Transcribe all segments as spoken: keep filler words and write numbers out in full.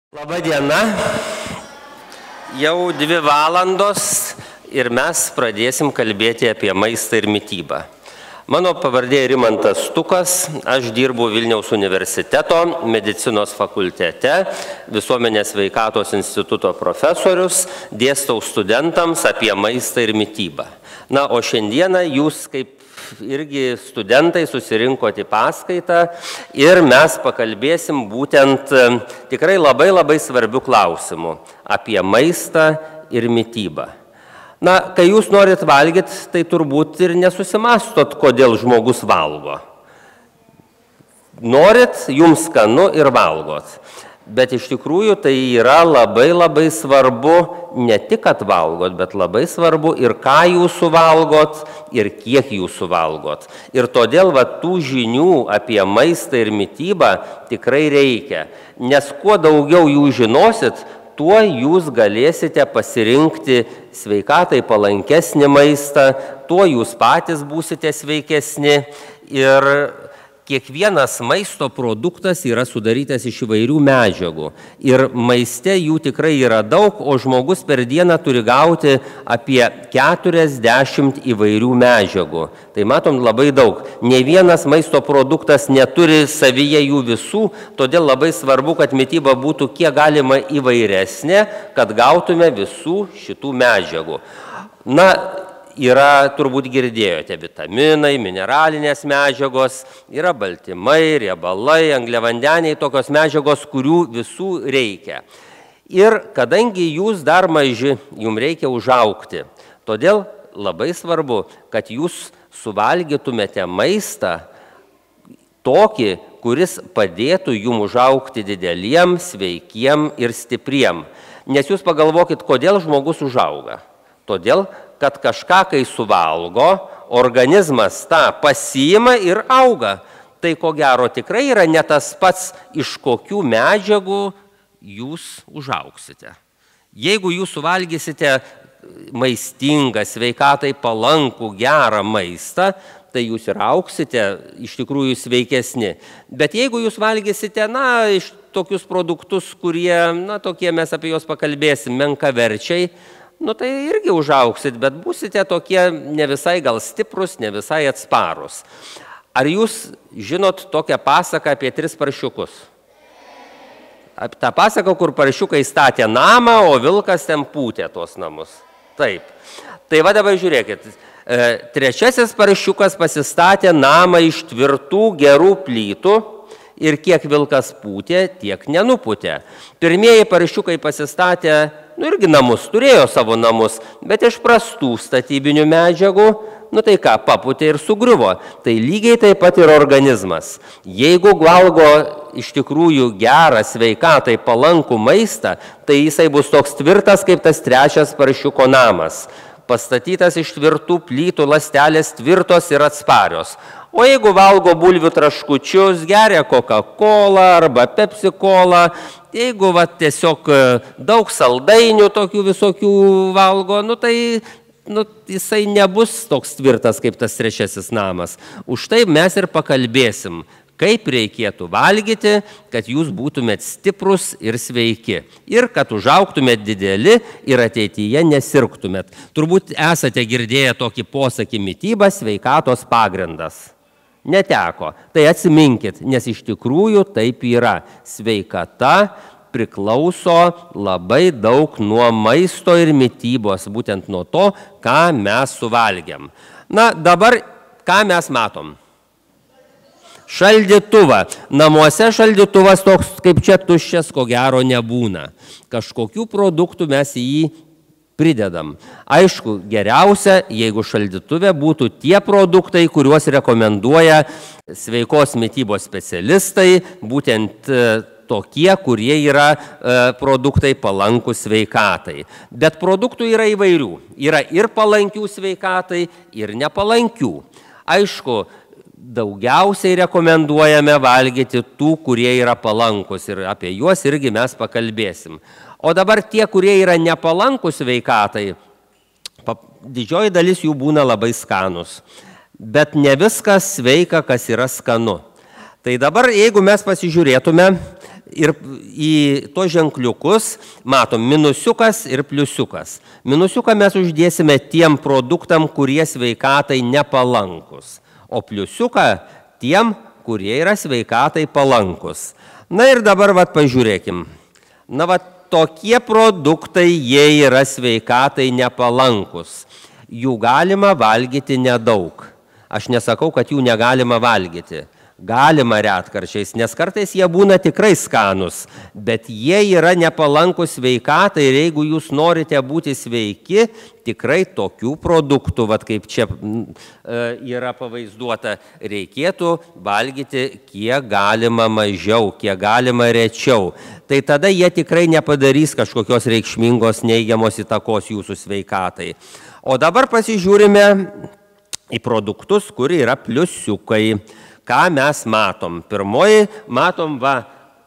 Labą dieną, jau dvi valandos ir mes pradėsim kalbėti apie maistą ir mitybą. Mano pavardė Rimantas Stukas, aš dirbu Vilniaus universiteto medicinos fakultete, Visuomenės sveikatos instituto profesorius, dėstau studentams apie maistą ir mitybą. Na, o šiandieną jūs kaip irgi studentai susirinkote į paskaitą ir mes pakalbėsim būtent tikrai labai labai svarbių klausimų apie maistą ir mitybą. Na, kai jūs norit valgyti, tai turbūt ir nesusimastot, kodėl žmogus valgo. Norit, jums skanu ir valgot. Bet iš tikrųjų tai yra labai labai svarbu ne tik, kad valgot, bet labai svarbu ir ką jūs suvalgot, ir kiek jūs suvalgot. Ir todėl va, tų žinių apie maistą ir mitybą tikrai reikia. Nes kuo daugiau jūs žinosit, tuo jūs galėsite pasirinkti sveikatai palankesnį maistą, tuo jūs patys būsite sveikesni. Ir kiekvienas maisto produktas yra sudarytas iš įvairių medžiagų. Ir maiste jų tikrai yra daug, o žmogus per dieną turi gauti apie keturiasdešimt įvairių medžiagų. Tai matom labai daug. Ne vienas maisto produktas neturi savyje jų visų, todėl labai svarbu, kad mityba būtų kiek galima įvairesnė, kad gautume visų šitų medžiagų. Na, yra, turbūt girdėjote, vitaminai, mineralinės medžiagos, yra baltymai, riebalai, angliavandeniai, tokios medžiagos, kurių visų reikia. Ir kadangi jūs dar maži, jums reikia užaugti, todėl labai svarbu, kad jūs suvalgytumėte maistą tokį, kuris padėtų jums užaugti dideliem, sveikiem ir stipriem. Nes jūs pagalvokit, kodėl žmogus užauga. Todėl, kad kažką, kai suvalgo, organizmas tą pasiima ir auga. Tai ko gero tikrai yra ne tas pats, iš kokių medžiagų jūs užaugsite. Jeigu jūs suvalgysite maistingą, sveikatai palankų, gerą maistą, tai jūs ir augsite iš tikrųjų sveikesni. Bet jeigu jūs valgysite, na, iš tokius produktus, kurie, na, tokie mes apie juos pakalbėsim, menkaverčiai, nu tai irgi užauksit, bet būsite tokie ne visai gal stiprus, ne visai atsparus. Ar jūs žinot tokią pasaką apie tris paršiukus? Ta pasaka, kur paršiukai statė namą, o vilkas ten pūtė tuos namus. Taip. Tai va dabar žiūrėkit. Trečiasis paršiukas pasistatė namą iš tvirtų gerų plytų ir kiek vilkas pūtė, tiek nenupūtė. Pirmieji paršiukai pasistatė, nu irgi namus, turėjo savo namus, bet iš prastų statybinių medžiagų, nu tai ką, papūtė ir sugriuvo. Tai lygiai taip pat ir organizmas. Jeigu valgo iš tikrųjų gerą, sveikatai palankų maistą, tai jisai bus toks tvirtas, kaip tas trečias paršiuko namas. Pastatytas iš tvirtų plytų, ląstelės tvirtos ir atsparios. O jeigu valgo bulvių traškučius, geria Coca-Cola arba Pepsi-Cola, jeigu va, tiesiog daug saldainių tokių visokių valgo, nu tai nu, jisai nebus toks tvirtas kaip tas trečiasis namas. Už tai mes ir pakalbėsim, kaip reikėtų valgyti, kad jūs būtumėt stiprus ir sveiki. Ir kad užaugtumėt dideli ir ateityje nesirgtumėt. Turbūt esate girdėję tokį posakį: mityba sveikatos pagrindas. Neteko. Tai atsiminkit, nes iš tikrųjų taip yra. Sveikata priklauso labai daug nuo maisto ir mitybos, būtent nuo to, ką mes suvalgiam. Na, dabar ką mes matom? Šaldytuvą. Namuose šaldytuvas toks kaip čia tuščias, ko gero nebūna. Kažkokių produktų mes į jį pridedam. Aišku, geriausia, jeigu šaldytuve būtų tie produktai, kuriuos rekomenduoja sveikos mitybos specialistai, būtent tokie, kurie yra e, produktai palankūs sveikatai. Bet produktų yra įvairių. Yra ir palankių sveikatai, ir nepalankių. Aišku, daugiausiai rekomenduojame valgyti tų, kurie yra palankus, ir apie juos irgi mes pakalbėsim. O dabar tie, kurie yra nepalankus sveikatai, didžioji dalis jų būna labai skanus. Bet ne viskas sveika, kas yra skanu. Tai dabar, jeigu mes pasižiūrėtume, ir į tos ženkliukus matom minusiukas ir pliusiukas. Minusiuką mes uždėsime tiem produktam, kurie sveikatai nepalankus, o pliusiuką tiem, kurie yra sveikatai palankus. Na ir dabar vat pažiūrėkim. Na vat tokie produktai, jie yra sveikatai nepalankus. Jų galima valgyti nedaug. Aš nesakau, kad jų negalima valgyti. Galima retkarčiais, nes kartais jie būna tikrai skanus, bet jie yra nepalankus sveikatai ir jeigu jūs norite būti sveiki, tikrai tokių produktų, vat kaip čia yra pavaizduota, reikėtų valgyti kiek galima mažiau, kiek galima rečiau. Tai tada jie tikrai nepadarys kažkokios reikšmingos neigiamos įtakos jūsų sveikatai. O dabar pasižiūrime į produktus, kur yra pliusiukai. Ką mes matom? Pirmoji, matom va,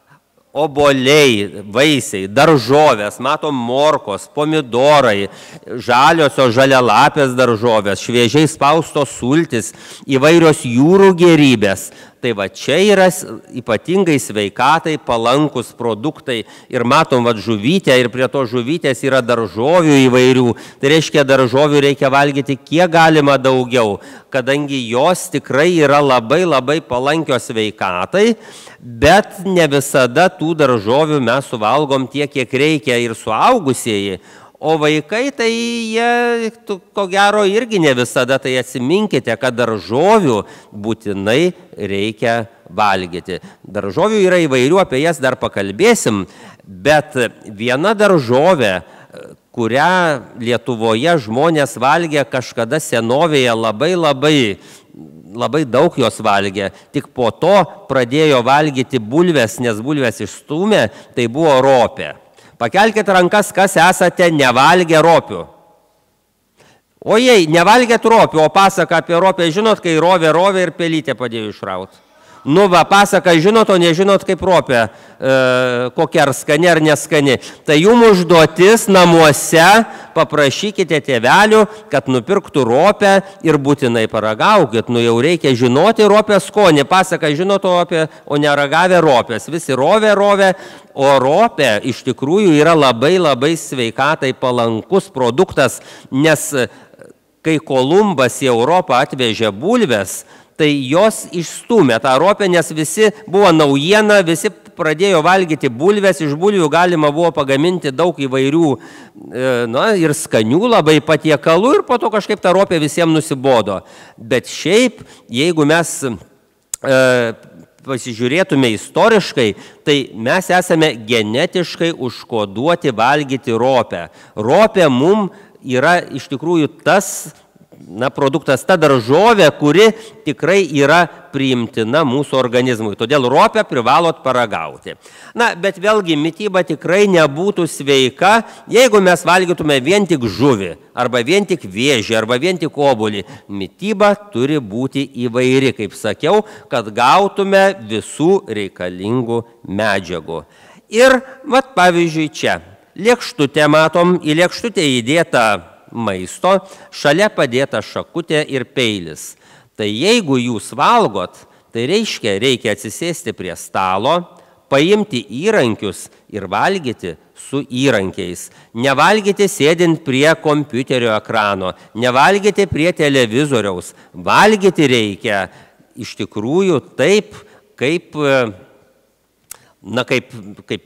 obuoliai, vaisiai, daržovės, matom morkos, pomidorai, žaliosios žalialapės daržovės, šviežiai spaustos sultis, įvairios jūrų gėrybės. Tai va čia yra ypatingai sveikatai palankus produktai ir matom va žuvytę ir prie to žuvytės yra daržovių įvairių. Tai reiškia, daržovių reikia valgyti kiek galima daugiau, kadangi jos tikrai yra labai labai palankios sveikatai, bet ne visada tų daržovių mes suvalgom tiek, kiek reikia ir suaugusieji. O vaikai, tai jie, ko gero, irgi ne visada, tai atsiminkite, kad daržovių būtinai reikia valgyti. Daržovių yra įvairių, apie jas dar pakalbėsim, bet viena daržovė, kurią Lietuvoje žmonės valgė kažkada senovėje labai labai, labai daug jos valgė, tik po to pradėjo valgyti bulves, nes bulves išstūmė, tai buvo ropė. Pakelkite rankas, kas esate nevalgę ropių. O jei nevalgėt ropių, o pasaka apie ropę, žinot, kai rovė rovė ir pelytė padėjo išrauti. Nu va, pasaka žinot, o nežinot, kaip ropė, e, kokia ar skani ar neskani. Tai jums užduotis namuose, paprašykite tėvelių, kad nupirktų ropę ir būtinai paragaukit. Nu jau reikia žinoti ropės skonį. Pasaka žinot, o, apie, o neragavę ropės. Visi rovė rovė, o ropė iš tikrųjų yra labai labai sveikatai palankus produktas, nes kai Kolumbas į Europą atvežė bulves, tai jos išstūmė tą ropę, nes visi buvo naujiena, visi pradėjo valgyti bulves, iš bulvių galima buvo pagaminti daug įvairių na, ir skanių labai patiekalų ir po to kažkaip ta ropė visiems nusibodo. Bet šiaip, jeigu mes e, pasižiūrėtume istoriškai, tai mes esame genetiškai užkoduoti valgyti ropę. Ropė mum yra iš tikrųjų tas na, produktas, ta daržovė, kuri tikrai yra priimtina mūsų organizmui. Todėl ropę privalot paragauti. Na, bet vėlgi mityba tikrai nebūtų sveika, jeigu mes valgytume vien tik žuvį, arba vien tik vėžį, arba vien tik obuolį. Mityba turi būti įvairi, kaip sakiau, kad gautume visų reikalingų medžiagų. Ir, vat, pavyzdžiui, čia. Lėkštutę matom, į lėkštutę įdėta maisto, šalia padėta šakutė ir peilis. Tai jeigu jūs valgot, tai reiškia, reikia atsisėsti prie stalo, paimti įrankius ir valgyti su įrankiais. Nevalgyti sėdint prie kompiuterio ekrano, nevalgyti prie televizoriaus. Valgyti reikia iš tikrųjų taip, kaip, na, kaip, kaip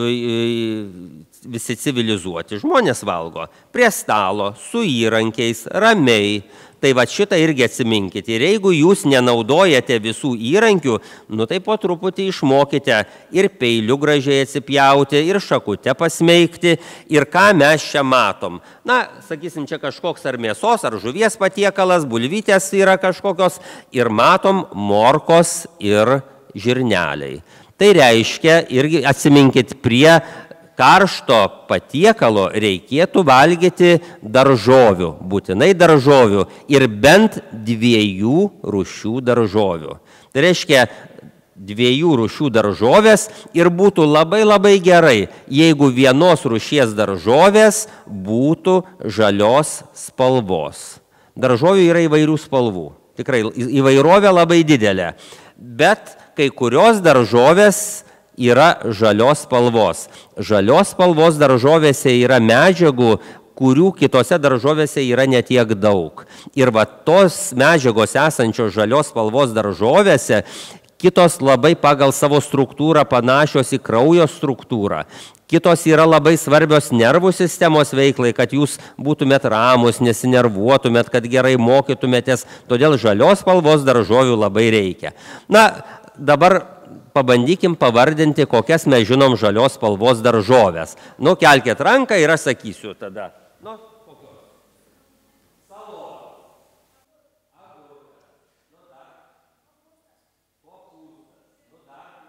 visi civilizuoti žmonės valgo. Prie stalo, su įrankiais, ramiai. Tai va šitą irgi atsiminkite. Ir jeigu jūs nenaudojate visų įrankių, nu tai po truputį išmokite ir peiliu gražiai atsipjauti, ir šakutę pasmeigti. Ir ką mes čia matom? Na, sakysim, čia kažkoks ar mėsos, ar žuvies patiekalas, bulvytės yra kažkokios. Ir matom morkos ir žirneliai. Tai reiškia, irgi atsiminkit, prie karšto patiekalo reikėtų valgyti daržovių, būtinai daržovių ir bent dviejų rūšių daržovių. Tai reiškia dviejų rūšių daržovės ir būtų labai labai gerai, jeigu vienos rūšies daržovės būtų žalios spalvos. Daržovių yra įvairių spalvų, tikrai įvairovė labai didelė, bet kai kurios daržovės yra žalios spalvos. Žalios spalvos daržovėse yra medžiagų, kurių kitose daržovėse yra netiek daug. Ir va tos medžiagos esančios žalios spalvos daržovėse, kitos labai pagal savo struktūrą panašios į kraujo struktūrą. Kitos yra labai svarbios nervų sistemos veiklai, kad jūs būtumėt ramus, nesinervuotumėt, kad gerai mokytumėtės, todėl žalios spalvos daržovių labai reikia. Na, dabar pabandykim pavardinti, kokias mes žinom žalios spalvos daržovės. Nu, kelkit ranką ir aš sakysiu tada. Nu, kokios? Salotos. Agurkas. Nu, dar. Kopūstas. Nu, dar.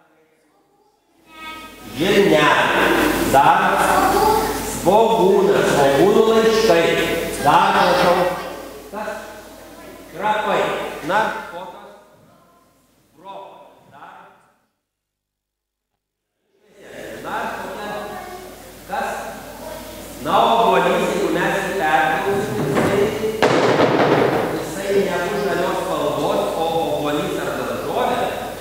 Žirnelė. Dar. Svogūnas. Svogūnų laiškai. Dar, prašau. Kas? Krapai. Na, kokios? Brokolis. Dar. Dar kokia? Kas? Na, obuolys, jeigu mes jį perklausim, jisai nebus žalios spalvos, o obuolys ar daržovė.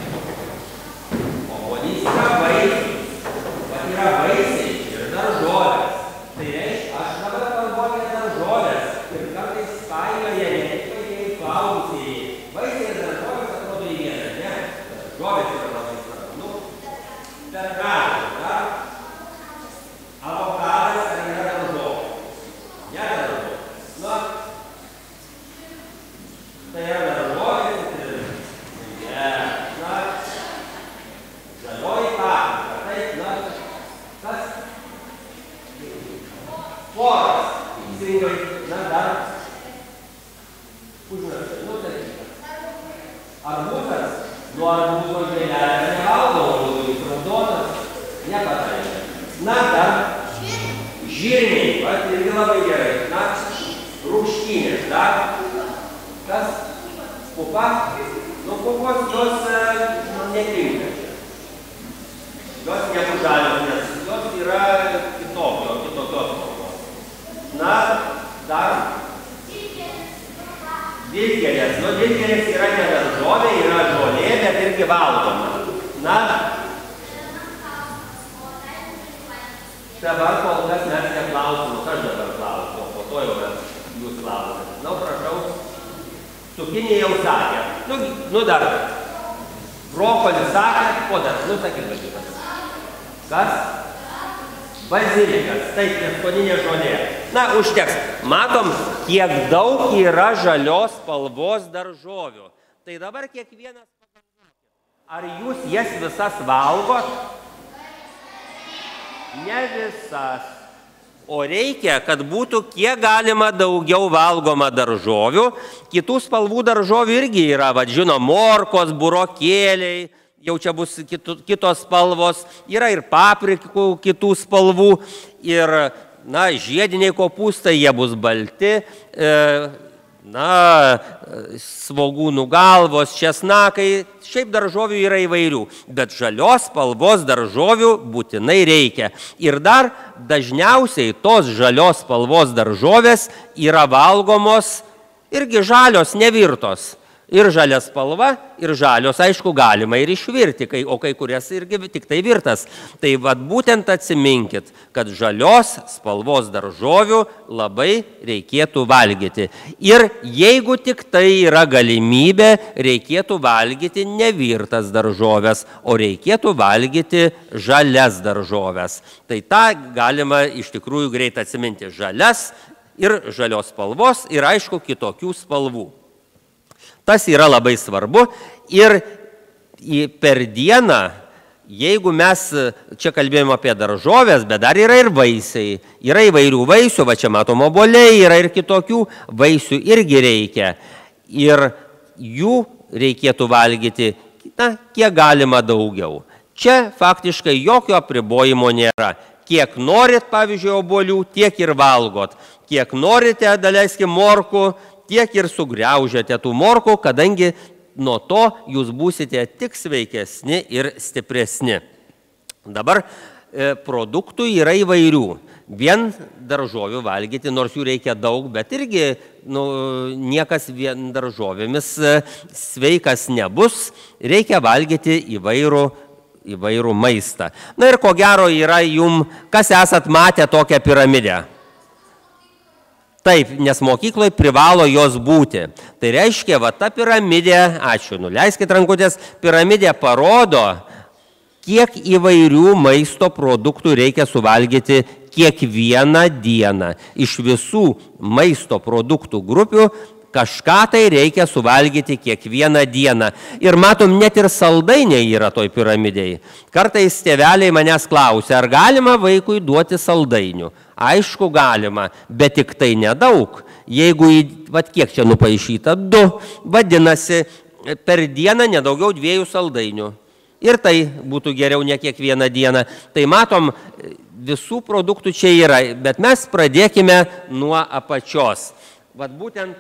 Obuolys yra vaisius, pat yra vaisiai ir daržovės. Tai reiškia, aš dabar kalbu apie daržovės ir kartais kainoje ne tik vaikai suaugusieji. Vaisiai ir daržovės atrodo į vieną, ne? Daržovės yra labai svarbu. Nu, per galą, dar avokadas ar yra daržovė? Ne daržovė. Nu, tai yra daržovė, ne, na, žalioji paprika, taip, na, kas? Poras, teisingai, na, dar užmirštai, nu, tai arbūzas, nuo arbūzo žvėlelė nevalgo, jis raudonas, nepataikė. Na, dar žirniai, vat, irgi labai gerai, na, rūgštynės, dar, kas? Pupa? Nu, pupos jos netinka čia. Jos negu žalios, nes jos yra kitokio, kitokios spalvos. Na, dar dilgėlės. Nu, dilgėlės yra ne daržovė, yra žolė, bet irgi valgoma. Na, dabar kol kas mes neklausim, aš dabar klausiu, o po to jau mes jūs klausime. Na, prašau, cukinį jau sakė. Nu, nu dar, brokolį sakė, o dar, nu, sakyk, važiuotas. Kas? Bazilikas, taip, prieskoninė žolė. Na, užteks. Matom, kiek daug yra žalios spalvos daržovių. Tai dabar kiekvienas pagalvokit. Ar jūs jas visas valgot? Ne visas. O reikia, kad būtų kiek galima daugiau valgoma daržovių. Kitų spalvų daržovių irgi yra, vad žino, morkos, burokėliai, jau čia bus kitos spalvos, yra ir paprikų kitų spalvų, ir, na, žiediniai kopūstai, jie bus balti, e, na, svogūnų galvos, česnakai, šiaip daržovių yra įvairių, bet žalios spalvos daržovių būtinai reikia. Ir dar dažniausiai tos žalios spalvos daržovės yra valgomos irgi žalios, nevirtos. Ir žalia spalva, ir žalios, aišku, galima ir išvirti, kai, o kai kurias irgi tik tai virtas. Tai vat būtent atsiminkit, kad žalios spalvos daržovių labai reikėtų valgyti. Ir jeigu tik tai yra galimybė, reikėtų valgyti nevirtas daržovės, o reikėtų valgyti žalias daržovės. Tai tą galima iš tikrųjų greit atsiminti. Žalias ir žalios spalvos ir aišku kitokių spalvų. Tas yra labai svarbu ir per dieną, jeigu mes čia kalbėjome apie daržovės, bet dar yra ir vaisiai, yra įvairių vaisių, va čia matom obuoliai, yra ir kitokių vaisių irgi reikia. Ir jų reikėtų valgyti, na, kiek galima daugiau. Čia faktiškai jokio apribojimo nėra. Kiek norit, pavyzdžiui, obuolių, tiek ir valgot. Kiek norite, daleiskim, morkų, tiek ir sugriaužiate tų morkų, kadangi nuo to jūs būsite tik sveikesni ir stipresni. Dabar e, produktų yra įvairių. Vien daržovių valgyti, nors jų reikia daug, bet irgi nu, niekas vien daržovėmis e, sveikas nebus. Reikia valgyti įvairų įvairų maistą. Na ir ko gero yra jum, kas esat matę tokią piramidę. Taip, nes mokykloje privalo jos būti. Tai reiškia, va ta piramidė, ačiū, nuleiskit rankutės, piramidė parodo, kiek įvairių maisto produktų reikia suvalgyti kiekvieną dieną. Iš visų maisto produktų grupių kažką tai reikia suvalgyti kiekvieną dieną. Ir matom, net ir saldainiai yra toj piramidėje. Kartais tėveliai manęs klausia, ar galima vaikui duoti saldainių. Aišku, galima, bet tik tai nedaug. Jeigu, vat kiek čia nupaišyta, du, vadinasi, per dieną nedaugiau dviejų saldainių. Ir tai būtų geriau ne kiekvieną dieną. Tai matom, visų produktų čia yra, bet mes pradėkime nuo apačios. Vat būtent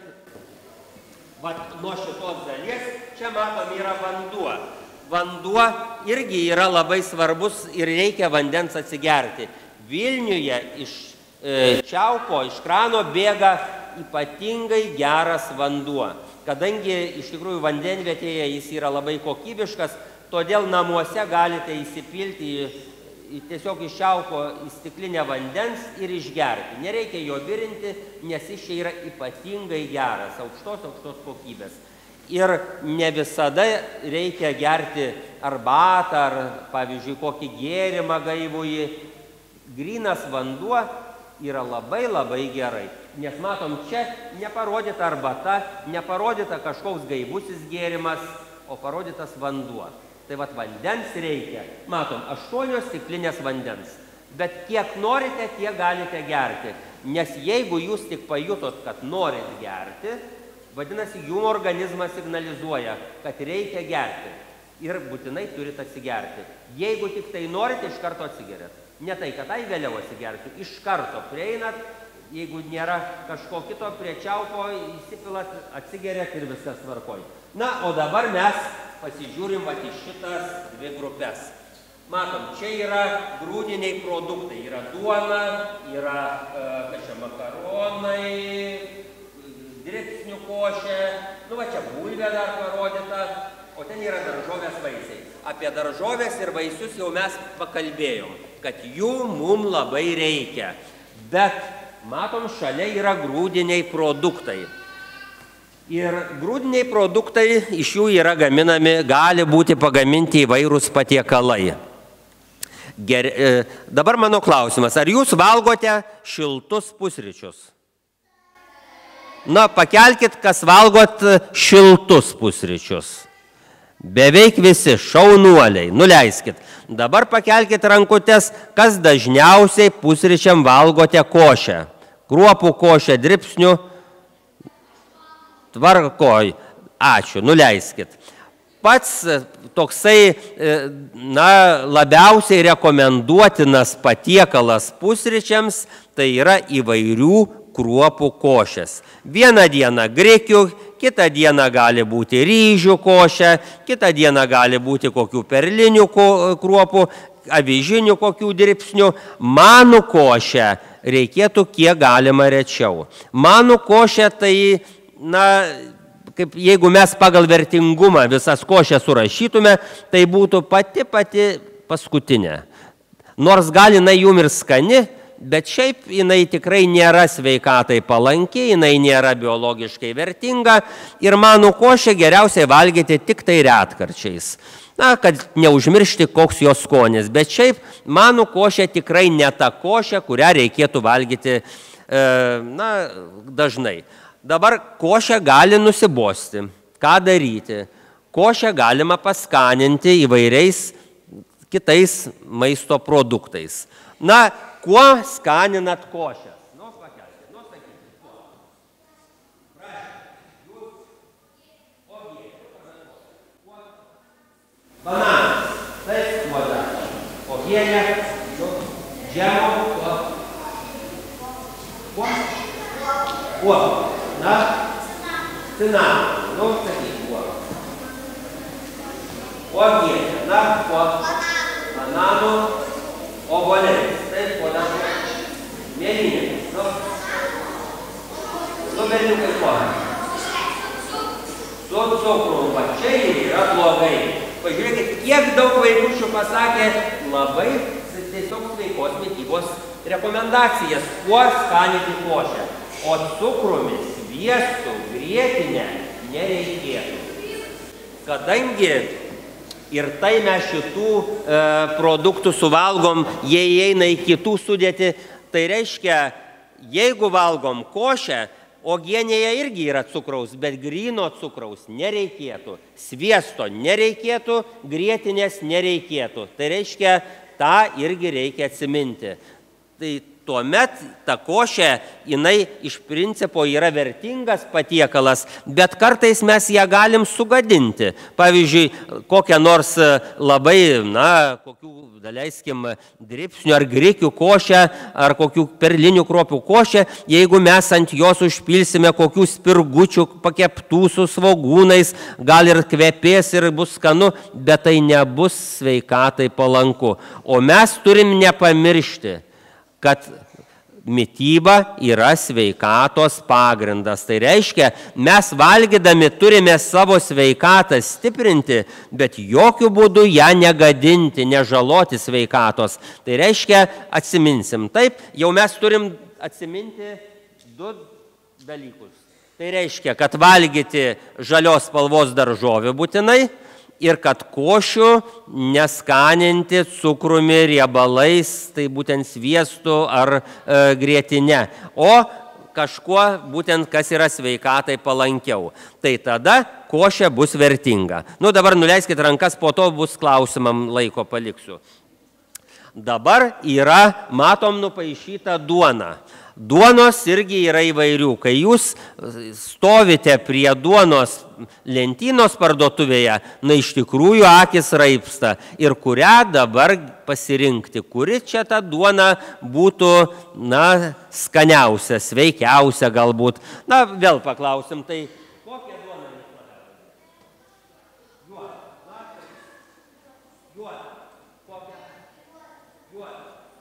vat nuo šitos dalies, čia matom, yra vanduo. Vanduo irgi yra labai svarbus ir reikia vandens atsigerti. Vilniuje iš e, čiaupo, iš krano bėga ypatingai geras vanduo. Kadangi iš tikrųjų vandenvietėje jis yra labai kokybiškas, todėl namuose galite įsipilti į, į, tiesiog iš čiaupo į stiklinę vandens ir išgerti. Nereikia jo virinti, nes jis čia yra ypatingai geras, aukštos, aukštos kokybės. Ir ne visada reikia gerti arbatą ar, pavyzdžiui, kokį gėrimą gaivųjį. Grynas vanduo yra labai labai gerai. Nes matom, čia neparodyta arbata, neparodyta kažkoks gaivusis gėrimas, o parodytas vanduo. Tai vat vandens reikia. Matom, aštuonios stiklinės vandens. Bet kiek norite, tiek galite gerti. Nes jeigu jūs tik pajutot, kad norit gerti, vadinasi, jų organizmas signalizuoja, kad reikia gerti. Ir būtinai turite atsigerti. Jeigu tik tai norite, iš karto atsigeriat. Ne tai, kad tai vėliau atsigersiu. Iš karto prieinat, jeigu nėra kažko kito, prie čiaupo įsipilat, atsigeriat ir viskas tvarkoj. Na, o dabar mes pasižiūrim vat į šitas dvi grupės. Matom, čia yra grūdiniai produktai. Yra duona, yra e, čia makaronai, dribsnių košė, nu va čia bulvė dar parodyta, o ten yra daržovės vaisiai. Apie daržovės ir vaisius jau mes pakalbėjom, kad jų mum labai reikia. Bet matom, šalia yra grūdiniai produktai. Ir grūdiniai produktai iš jų yra gaminami, gali būti pagaminti įvairūs patiekalai. Ger, e, dabar mano klausimas, ar jūs valgote šiltus pusryčius? Na, pakelkit, kas valgot šiltus pusryčius. Beveik visi šaunuoliai, nuleiskit. Dabar pakelkit rankutes, kas dažniausiai pusryčiam valgote košę. Kruopų košę, dribsnių. Tvarkoj. Ačiū, nuleiskit. Pats toksai, na, labiausiai rekomenduotinas patiekalas pusryčiams, tai yra įvairių kruopų košės. Vieną dieną grikių, kitą dieną gali būti ryžių košė, kitą dieną gali būti kokių perlinių kruopų, avižinių kokių dribsnių. Manų košę reikėtų kiek galima rečiau. Manų košė tai, na, kaip jeigu mes pagal vertingumą visas košės surašytume, tai būtų pati pati paskutinė. Nors gali jinai jum ir skani, bet šiaip jinai tikrai nėra sveikatai palanki, jinai nėra biologiškai vertinga ir manų košę geriausiai valgyti tik tai retkarčiais. Na, kad neužmiršti, koks jos skonis. Bet šiaip manų košė tikrai ne ta košė, kurią reikėtų valgyti, e, na, dažnai. Dabar košę gali nusibosti. Ką daryti? Košę galima paskaninti įvairiais kitais maisto produktais. Na, kuo skaninat košę? Nu, pakelkit, nu, sakykit, kuo? Prašau, jūs, ogienė, kuo? Bananas, taip, kuo dar? Ogienė, džemo, kuo? Kuo? Kuo? Na? Cinamonas, nu, sakyk, kuo? Ogienė, na, kuo? Bananų, obuoliais, taip, kuo dar? Mėlynėmis, nu? Nu, berniukai, kuo? Su cukrum, va čia yra blogai. Pažiūrėkit, kiek daug vaikučių pasakė labai tiesiog sveikos mitybos rekomendacijas, kuo skaninti košę. O cukrumi, sviestu, grietinę nereikėtų. Kadangi ir tai mes šitų e, produktų suvalgom, jie įeina į kitų sudėtį, tai reiškia, jeigu valgom košę, uogienėje irgi yra cukraus, bet gryno cukraus nereikėtų, sviesto nereikėtų, grietinės nereikėtų. Tai reiškia, tą irgi reikia atsiminti. Tai tuomet ta košė, jinai iš principo yra vertingas patiekalas, bet kartais mes ją galim sugadinti. Pavyzdžiui, kokią nors labai, na, kokių, daleiskim, dripsnių ar grikių košę, ar kokių perlinių kruopų košę, jeigu mes ant jos užpilsime kokių spirgučių pakeptų su svogūnais, gal ir kvepės ir bus skanu, bet tai nebus sveikatai palanku. O mes turim nepamiršti, kad mityba yra sveikatos pagrindas. Tai reiškia, mes valgydami turime savo sveikatą stiprinti, bet jokių būdų ją negadinti, nežaloti sveikatos. Tai reiškia, atsiminsim. Taip, jau mes turim atsiminti du dalykus. Tai reiškia, kad valgyti žalios spalvos daržovių būtinai, ir kad košių neskaninti cukrumi, riebalais, tai būtent sviestu ar e, grietinė, o kažkuo būtent kas yra sveikatai palankiau. Tai tada košė bus vertinga. Nu dabar nuleiskit rankas, po to bus klausimam laiko paliksiu. Dabar yra, matom, nupaišyta duona. Duonos irgi yra įvairių. Kai jūs stovite prie duonos lentynos parduotuvėje, na iš tikrųjų akis raipsta. Ir kurią dabar pasirinkti, kuri čia ta duona būtų, na, skaniausia, sveikiausia galbūt. Na, vėl paklausim, tai kokią duoną jūs labiausiai? Juodą, lapės, juodą, kokią? Juodą.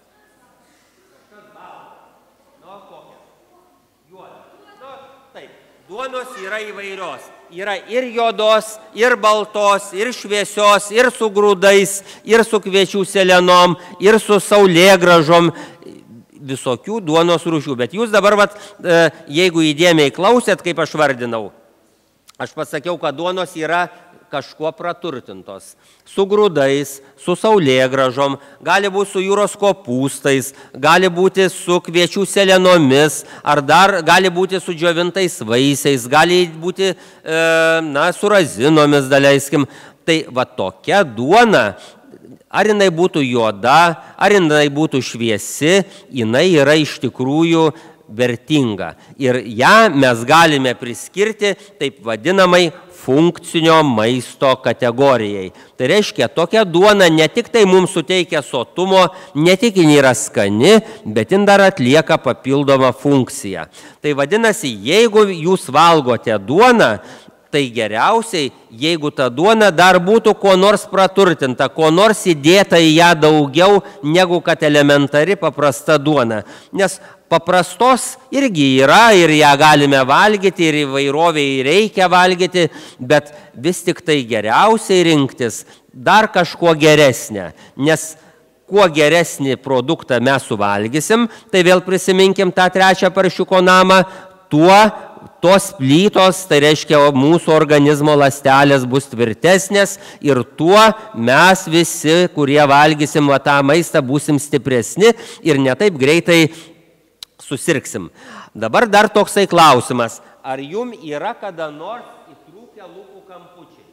Kažkas baltas. Nu, kokią? Juodą. Nu, taip, duonos yra įvairios. Yra ir juodos, ir baltos, ir šviesios, ir su grūdais, ir su kviečių selenom, ir su saulėgražom, visokių duonos rūšių. Bet jūs dabar, vat, jeigu įdėmiai klausėt, kaip aš vardinau, aš pasakiau, kad duonos yra kažkuo praturtintos. Su grūdais, su saulėgražom, gali būti su jūros kopūstais, gali būti su kviečių selenomis, ar dar gali būti su džiovintais vaisiais, gali būti, e, na, su razinomis, daleiskim. Tai va tokia duona, ar jinai būtų juoda, ar jinai būtų šviesi, jinai yra iš tikrųjų vertinga. Ir ją mes galime priskirti taip vadinamai funkcinio maisto kategorijai. Tai reiškia, tokia duona ne tik tai mums suteikia sotumo, ne tik jin yra skani, bet jin dar atlieka papildomą funkciją. Tai vadinasi, jeigu jūs valgote duoną, tai geriausiai, jeigu ta duona dar būtų kuo nors praturtinta, kuo nors įdėta į ją daugiau, negu kad elementari paprasta duona. Nes paprastos irgi yra ir ją galime valgyti ir įvairoviai reikia valgyti, bet vis tik tai geriausiai rinktis dar kažkuo geresnę. Nes kuo geresnį produktą mes suvalgysim, tai vėl prisiminkim tą trečią paršiuko namą, tuo tos plytos, tai reiškia, mūsų organizmo ląstelės bus tvirtesnės ir tuo mes visi, kurie valgysim va, tą maistą, būsim stipresni ir netaip greitai susirgsim. Dabar dar toksai klausimas. Ar jum yra kada nors įtrūkę lūpų kampučiai?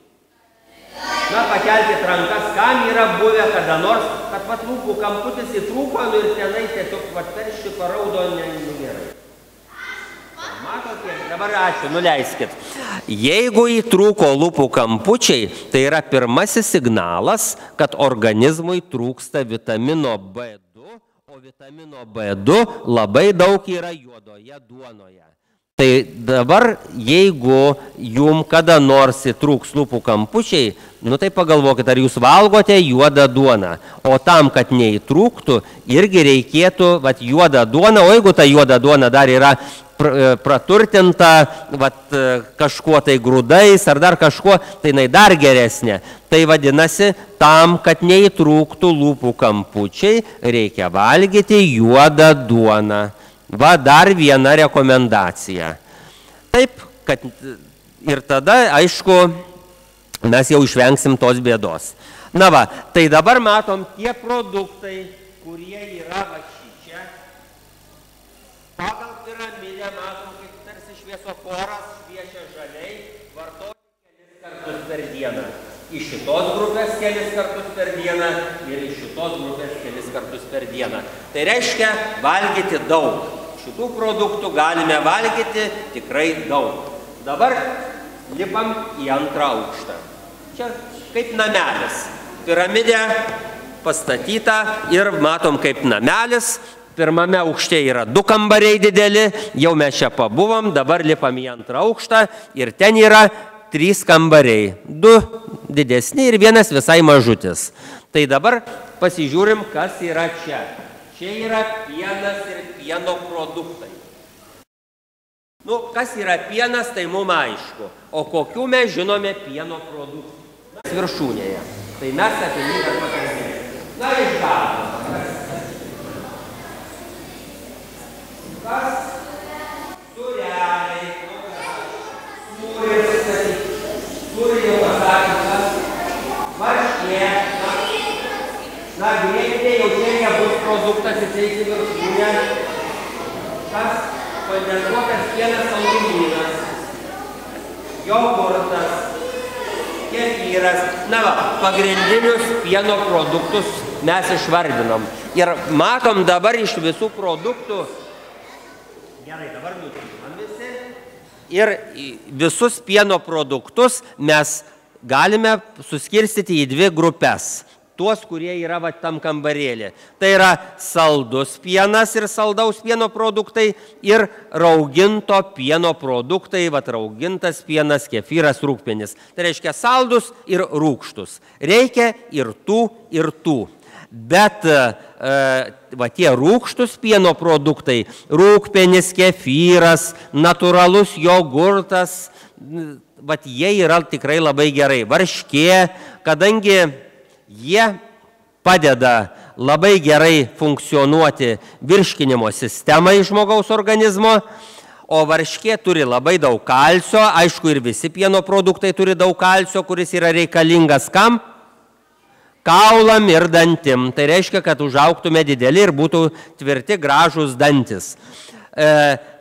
Na, pakelkit rankas, kam yra buvę kada nors, kad pat lūpų kamputis įtrūko nu, ir tenai tiesiog peršti paraudo negerai. Matote, dabar ačiū, nuleiskit. Jeigu įtrūko lūpų kampučiai, tai yra pirmasis signalas, kad organizmui trūksta vitamino B du, o vitamino B du labai daug yra juodoje duonoje. Tai dabar, jeigu jum kada nors įtrūks lūpų kampučiai, nu tai pagalvokit, ar jūs valgote juodą duoną. O tam, kad neįtrūktų, irgi reikėtų vat, juodą duoną, o jeigu ta juoda duona dar yra praturtinta vat, kažkuo tai grūdais ar dar kažkuo, tai jinai dar geresnė. Tai vadinasi, tam, kad neįtrūktų lūpų kampučiai, reikia valgyti juodą duoną. Va dar viena rekomendacija. Taip, kad ir tada, aišku, mes jau išvengsim tos bėdos. Na va, tai dabar matom tie produktai, kurie yra va šičia. Pagal piramidę matom, kaip tarsi šviesoforas šviečia žaliai, vartoti kelis kartus per dieną. Iš šitos grupės kelis kartus per dieną ir iš šitos grupės kelis kartus per dieną. Tai reiškia valgyti daug. Šitų produktų galime valgyti tikrai daug. Dabar lipam į antrą aukštą. Čia kaip namelis. Piramidė pastatyta ir matom kaip namelis. Pirmame aukšte yra du kambariai dideli, jau mes čia pabuvom, dabar lipam į antrą aukštą ir ten yra trys kambariai. Du didesni ir vienas visai mažutis. Tai dabar pasižiūrim, kas yra čia. Čia yra pienas ir pieno produktai. Nu, kas yra pienas, tai mums aišku. O kokių mes žinome pieno produktų? Mes viršūnėje. Tai mes apie jį dar pakalbėsime. Na, išgalime. Kas? Sūreliai. Sūris. Sūris jau pasakytas. Varškė. Na, grėkite, jau čia nebus produktas įteikti viršūnę. Kas? Kondensuotas pienas aluminas. Jogurtas. Kefyras. Na va, pagrindinius pieno produktus mes išvardinom. Ir matom dabar iš visų produktų. Gerai, dabar nutimam visi. Ir visus pieno produktus mes galime suskirstyti į dvi grupės. Tuos, kurie yra va, tam kambarėlį. Tai yra saldus pienas ir saldaus pieno produktai ir rauginto pieno produktai, va, raugintas pienas, kefyras, rūgpienis. Tai reiškia saldus ir rūgštus. Reikia ir tų, ir tų. Bet e, va, tie rūgštus pieno produktai, rūgpienis, kefyras, natūralus jogurtas, va, jie yra tikrai labai gerai. Varškė, kadangi jie padeda labai gerai funkcionuoti virškinimo sistemai žmogaus organizmo, o varškė turi labai daug kalcio, aišku ir visi pieno produktai turi daug kalcio, kuris yra reikalingas kam? Kaulam ir dantim. Tai reiškia, kad užaugtume dideli ir būtų tvirti gražūs dantis. E,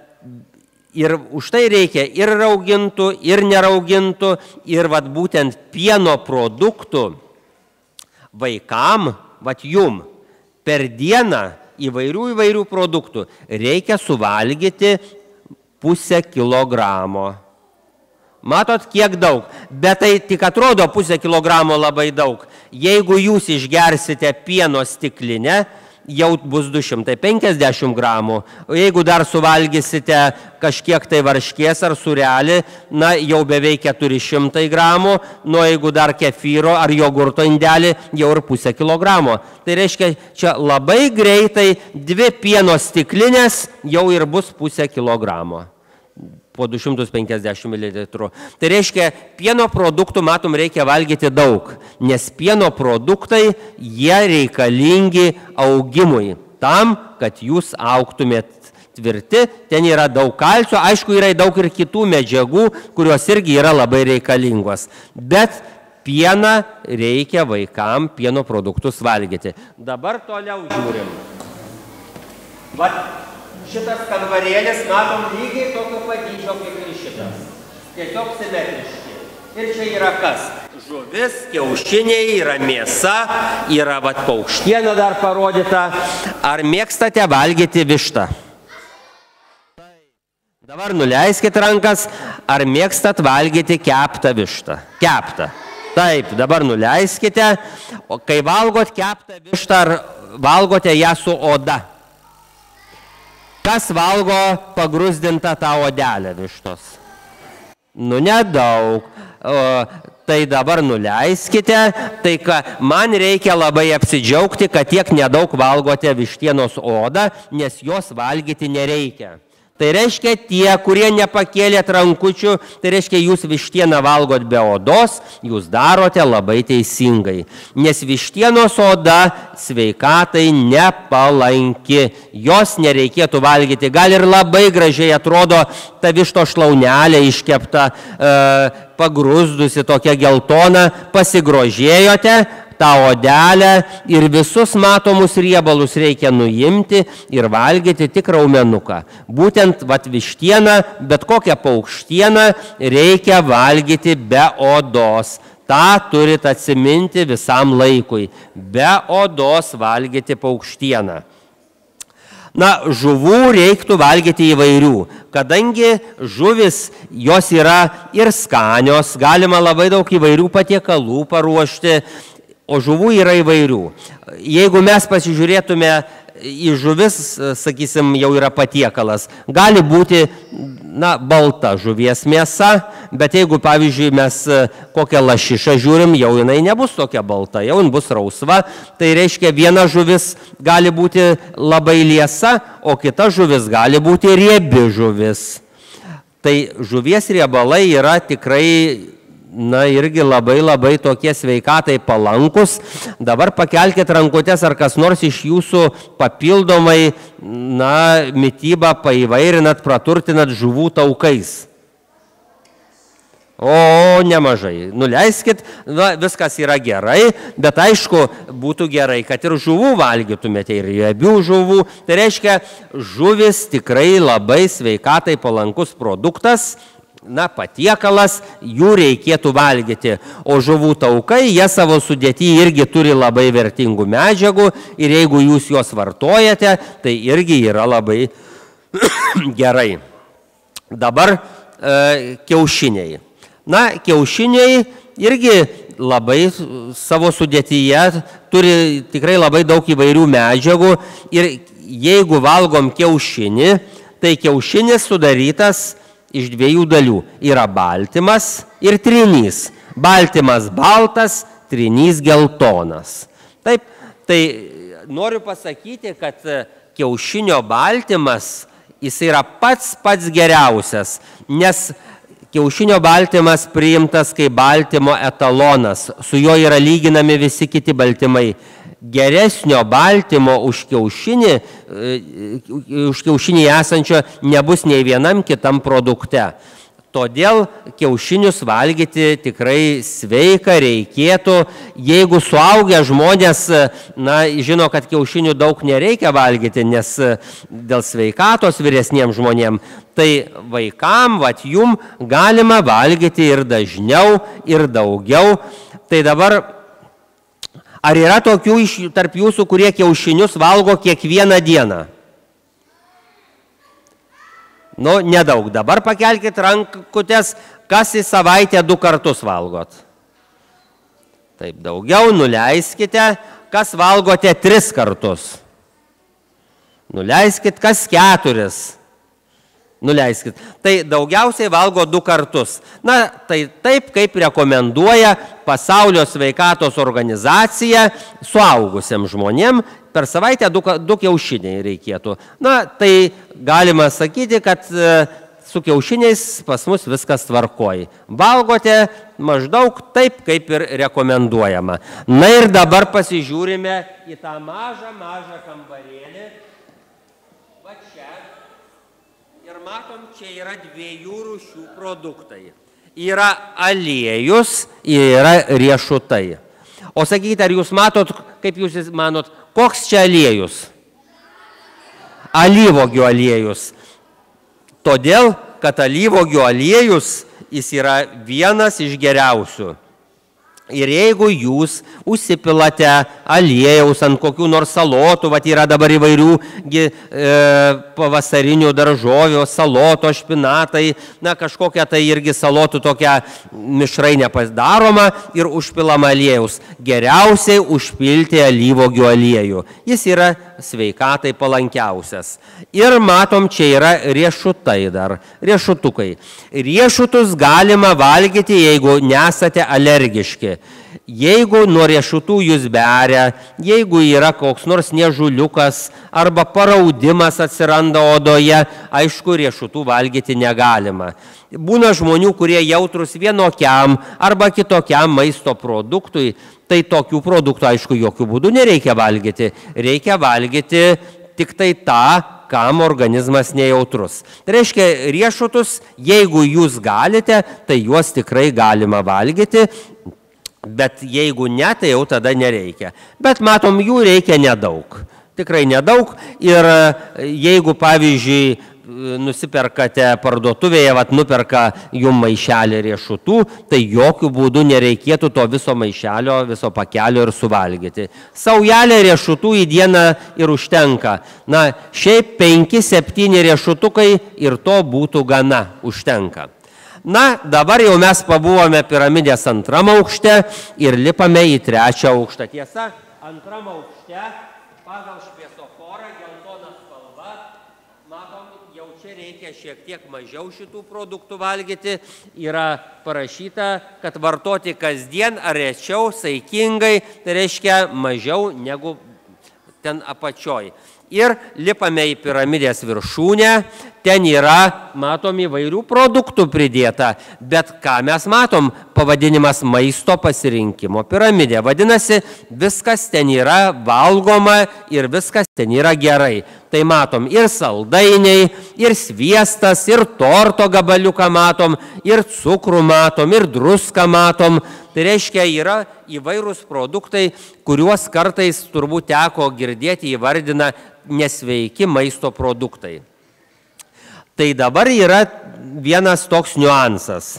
ir už tai reikia ir raugintų, ir neraugintų, ir vat, būtent pieno produktų vaikam, vat jum, per dieną įvairių įvairių produktų reikia suvalgyti pusę kilogramo. Matot, kiek daug, bet tai tik atrodo pusę kilogramo labai daug. Jeigu jūs išgersite pieno stiklinę, jau bus du šimtai penkiasdešimt gramų. O jeigu dar suvalgysite kažkiek tai varškės ar sūrelį, na, jau beveik keturi šimtai gramų, nu, jeigu dar kefyro ar jogurto indelį, jau ir pusę kilogramo. Tai reiškia, čia labai greitai dvi pieno stiklinės jau ir bus pusę kilogramo. Po du šimtus penkiasdešimt mililitrų. Tai reiškia, pieno produktų, matom, reikia valgyti daug, nes pieno produktai, jie reikalingi augimui, tam, kad jūs augtumėt tvirti, ten yra daug kalcio, aišku, yra daug ir kitų medžiagų, kurios irgi yra labai reikalingos, bet pieną reikia vaikam pieno produktus valgyti. Dabar toliau žiūrim. Vat. Šitas kambarėlis, matom, lygiai tokio padydžio kaip ir šitas. Tiesiog simetriški. Ir čia yra kas? Žuvis, kiaušiniai, yra mėsa, yra vat paukštiena dar parodyta. Ar mėgstate valgyti vištą? Dabar nuleiskit rankas, ar mėgstat valgyti keptą vištą? Keptą. Taip, dabar nuleiskite. O kai valgot keptą vištą, ar valgote ją su oda? kas valgo pagrusdintą tą odelę vištos? Nu, nedaug. O, tai dabar nuleiskite, tai ką, man reikia labai apsidžiaugti, kad tiek nedaug valgote vištienos odą, nes jos valgyti nereikia. Tai reiškia tie, kurie nepakėlėt rankučių, tai reiškia jūs vištieną valgot be odos, jūs darote labai teisingai. Nes vištienos oda sveikatai nepalanki, jos nereikėtų valgyti. Gal ir labai gražiai atrodo ta višto šlaunelė iškepta, e, pagruzdusi tokia geltona, pasigrožėjote tą odelę ir visus matomus riebalus reikia nuimti ir valgyti tik raumenuką. Būtent vat vištieną, bet kokią paukštieną reikia valgyti be odos. Ta turit atsiminti visam laikui. Be odos valgyti paukštieną. Na, žuvų reiktų valgyti įvairių, kadangi žuvis jos yra ir skanios, galima labai daug įvairių patiekalų paruošti, o žuvų yra įvairių. Jeigu mes pasižiūrėtume į žuvis, sakysim, jau yra patiekalas, gali būti, na, balta žuvies mėsa, bet jeigu, pavyzdžiui, mes kokią lašišą žiūrim, jau jinai nebus tokia balta, jau jin bus rausva, tai reiškia, viena žuvis gali būti labai liesa, o kita žuvis gali būti riebi žuvis. Tai žuvies riebalai yra tikrai, na, irgi labai labai tokie sveikatai palankus. Dabar pakelkit rankutės, ar kas nors iš jūsų papildomai, na, mitybą paįvairinat, praturtinat žuvų taukais. O, nemažai. Nuleiskit, na, viskas yra gerai, bet aišku, būtų gerai, kad ir žuvų valgytumėte, ir riebių žuvų. Tai reiškia, žuvis tikrai labai sveikatai palankus produktas, na, patiekalas, jų reikėtų valgyti. O žuvų taukai, jie savo sudėtį irgi turi labai vertingų medžiagų ir jeigu jūs juos vartojate, tai irgi yra labai gerai. Dabar e, kiaušiniai. Na, kiaušiniai irgi labai savo sudėtyje turi tikrai labai daug įvairių medžiagų ir jeigu valgom kiaušinį, tai kiaušinis sudarytas iš dviejų dalių. Yra baltymas ir trinys. Baltymas baltas, trinys geltonas. Taip, tai noriu pasakyti, kad kiaušinio baltymas, jis yra pats pats geriausias, nes kiaušinio baltymas priimtas kaip baltymo etalonas, su juo yra lyginami visi kiti baltymai. Geresnio baltymo už kiaušinį, už kiaušinį esančio nebus nei vienam kitam produkte. Todėl kiaušinius valgyti tikrai sveika reikėtų. Jeigu suaugę žmonės, na, žino, kad kiaušinių daug nereikia valgyti, nes dėl sveikatos vyresniems žmonėms, tai vaikam, vat jum, galima valgyti ir dažniau, ir daugiau. Tai dabar, ar yra tokių iš tarp jūsų, kurie kiaušinius valgo kiekvieną dieną? Nu, nedaug. Dabar pakelkit rankutės, kas į savaitę du kartus valgot. Taip, daugiau, nuleiskite, kas valgote tris kartus. Nuleiskit, kas keturis. Nuleiskit. Tai daugiausiai valgo du kartus. Na, tai taip, kaip rekomenduoja Pasaulio sveikatos organizacija suaugusiam žmonėm, per savaitę du, du kiaušiniai reikėtų. Na, tai galima sakyti, kad su kiaušiniais pas mus viskas tvarkoja. Valgote maždaug taip, kaip ir rekomenduojama. Na ir dabar pasižiūrime į tą mažą, mažą kambarėlį. Va čia. Ir matom, čia yra dviejų rūšių produktai. Yra aliejus, yra riešutai. O sakykite, ar jūs matot, kaip jūs manot, koks čia aliejus? Alyvuogių aliejus. Todėl, kad alyvuogių aliejus, jis yra vienas iš geriausių. Ir jeigu jūs užsipilate aliejaus ant kokių nors salotų, vat yra dabar įvairių e, pavasarinių daržovių, saloto, špinatai, na kažkokia tai irgi salotų tokia mišrainė pasidaroma ir užpilama aliejaus. Geriausiai užpilti alyvuogių aliejų. Jis yra sveikatai palankiausias. Ir matom, čia yra riešutai dar, riešutukai. Riešutus galima valgyti, jeigu nesate alergiški. Jeigu nuo riešutų jūs beria, jeigu yra koks nors niežuliukas arba paraudimas atsiranda odoje, aišku, riešutų valgyti negalima. Būna žmonių, kurie jautrus vienokiam arba kitokiam maisto produktui, tai tokių produktų, aišku, jokių būdų nereikia valgyti. Reikia valgyti tik tai tą, kam organizmas nejautrus. Tai reiškia, riešutus, jeigu jūs galite, tai juos tikrai galima valgyti, bet jeigu ne, tai jau tada nereikia. Bet matom, jų reikia nedaug. Tikrai nedaug. Ir jeigu, pavyzdžiui, nusiperkate parduotuvėje, vat nuperka jum maišelį riešutų, tai jokių būdų nereikėtų to viso maišelio, viso pakelio ir suvalgyti. Saujelė riešutų į dieną ir užtenka. Na, šiaip penki septyni riešutukai ir to būtų gana, užtenka. Na, dabar jau mes pabuvome piramidės antram aukšte ir lipame į trečią aukštą. Tiesa, antram aukšte pagal šviesoforą geltona spalva, matom, jau čia reikia šiek tiek mažiau šitų produktų valgyti. Yra parašyta, kad vartoti kasdien ar rečiau, saikingai, tai reiškia mažiau negu ten apačioj. Ir lipame į piramidės viršūnę, ten yra, matom, įvairių produktų pridėta, bet ką mes matom, pavadinimas maisto pasirinkimo piramidė. Vadinasi, viskas ten yra valgoma ir viskas ten yra gerai. Tai matom ir saldainiai, ir sviestas, ir torto gabaliuką matom, ir cukrų matom, ir druską matom. Tai reiškia, yra įvairūs produktai, kuriuos kartais turbūt teko girdėti, įvardina nesveiki maisto produktai. Tai dabar yra vienas toks niuansas.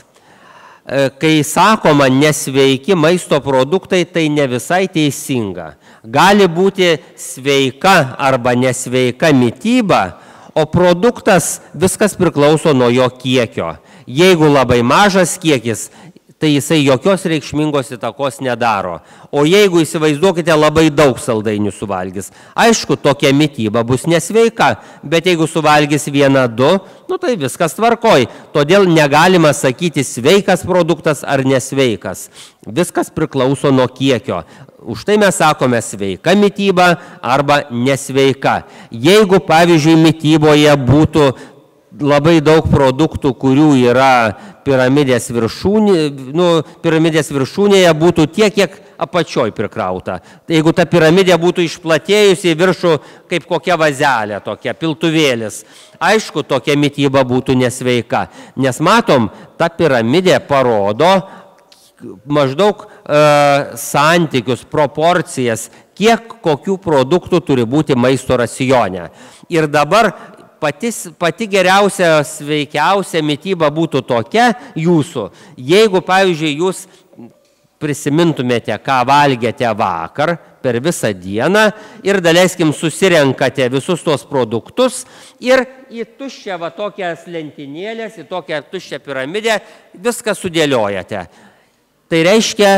Kai sakoma nesveiki maisto produktai, tai ne visai teisinga. Gali būti sveika arba nesveika mityba, o produktas viskas priklauso nuo jo kiekio. Jeigu labai mažas kiekis, tai jisai jokios reikšmingos įtakos nedaro. O jeigu įsivaizduokite labai daug saldainių suvalgys, aišku, tokia mityba bus nesveika, bet jeigu suvalgys vieną, du, nu tai viskas tvarkoj. Todėl negalima sakyti sveikas produktas ar nesveikas. Viskas priklauso nuo kiekio. Už tai mes sakome sveika mityba arba nesveika. Jeigu, pavyzdžiui, mityboje būtų labai daug produktų, kurių yra piramidės viršūnė, nu, piramidės viršūnėje būtų tiek, kiek apačioj prikrauta. Tai jeigu ta piramidė būtų išplatėjusi į viršų kaip kokia vazelė, tokia piltuvėlis, aišku, tokia mityba būtų nesveika. Nes matom, ta piramidė parodo maždaug e, santykius, proporcijas, kiek kokių produktų turi būti maisto racione. Ir dabar Pati, pati geriausia, sveikiausia mityba būtų tokia jūsų. Jeigu, pavyzdžiui, jūs prisimintumėte, ką valgėte vakar per visą dieną ir, daleiskim, susirenkate visus tos produktus ir į tuščią va tokias lentynėlės, į tokią tuščią piramidę viską sudėliojate. Tai reiškia,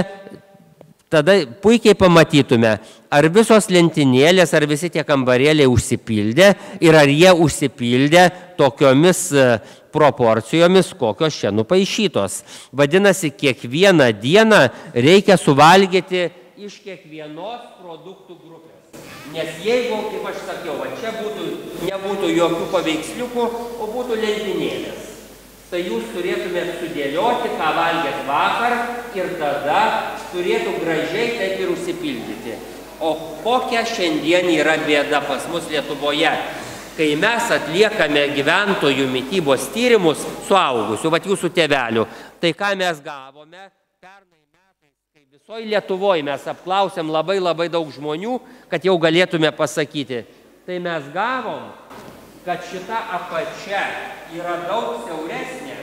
tada puikiai pamatytume, ar visos lentynėlės, ar visi tie kambarėliai užsipildė ir ar jie užsipildė tokiomis proporcijomis, kokios čia nupaišytos. Vadinasi, kiekvieną dieną reikia suvalgyti iš kiekvienos produktų grupės. Nes jeigu, kaip aš sakiau, va čia būtų, nebūtų jokių paveiksliukų, o būtų lentynėlės, tai jūs turėtumėte sudėlioti, ką valgėt vakar ir tada turėtų gražiai taip ir užsipildyti. O kokia šiandien yra bėda pas mus Lietuvoje, kai mes atliekame gyventojų mitybos tyrimus suaugusių, vat jūsų tėvelių, tai ką mes gavome pernai metais, kai visoje Lietuvoje mes apklausėm labai labai daug žmonių, kad jau galėtume pasakyti, tai mes gavom, kad šita apačia yra daug siauresnė,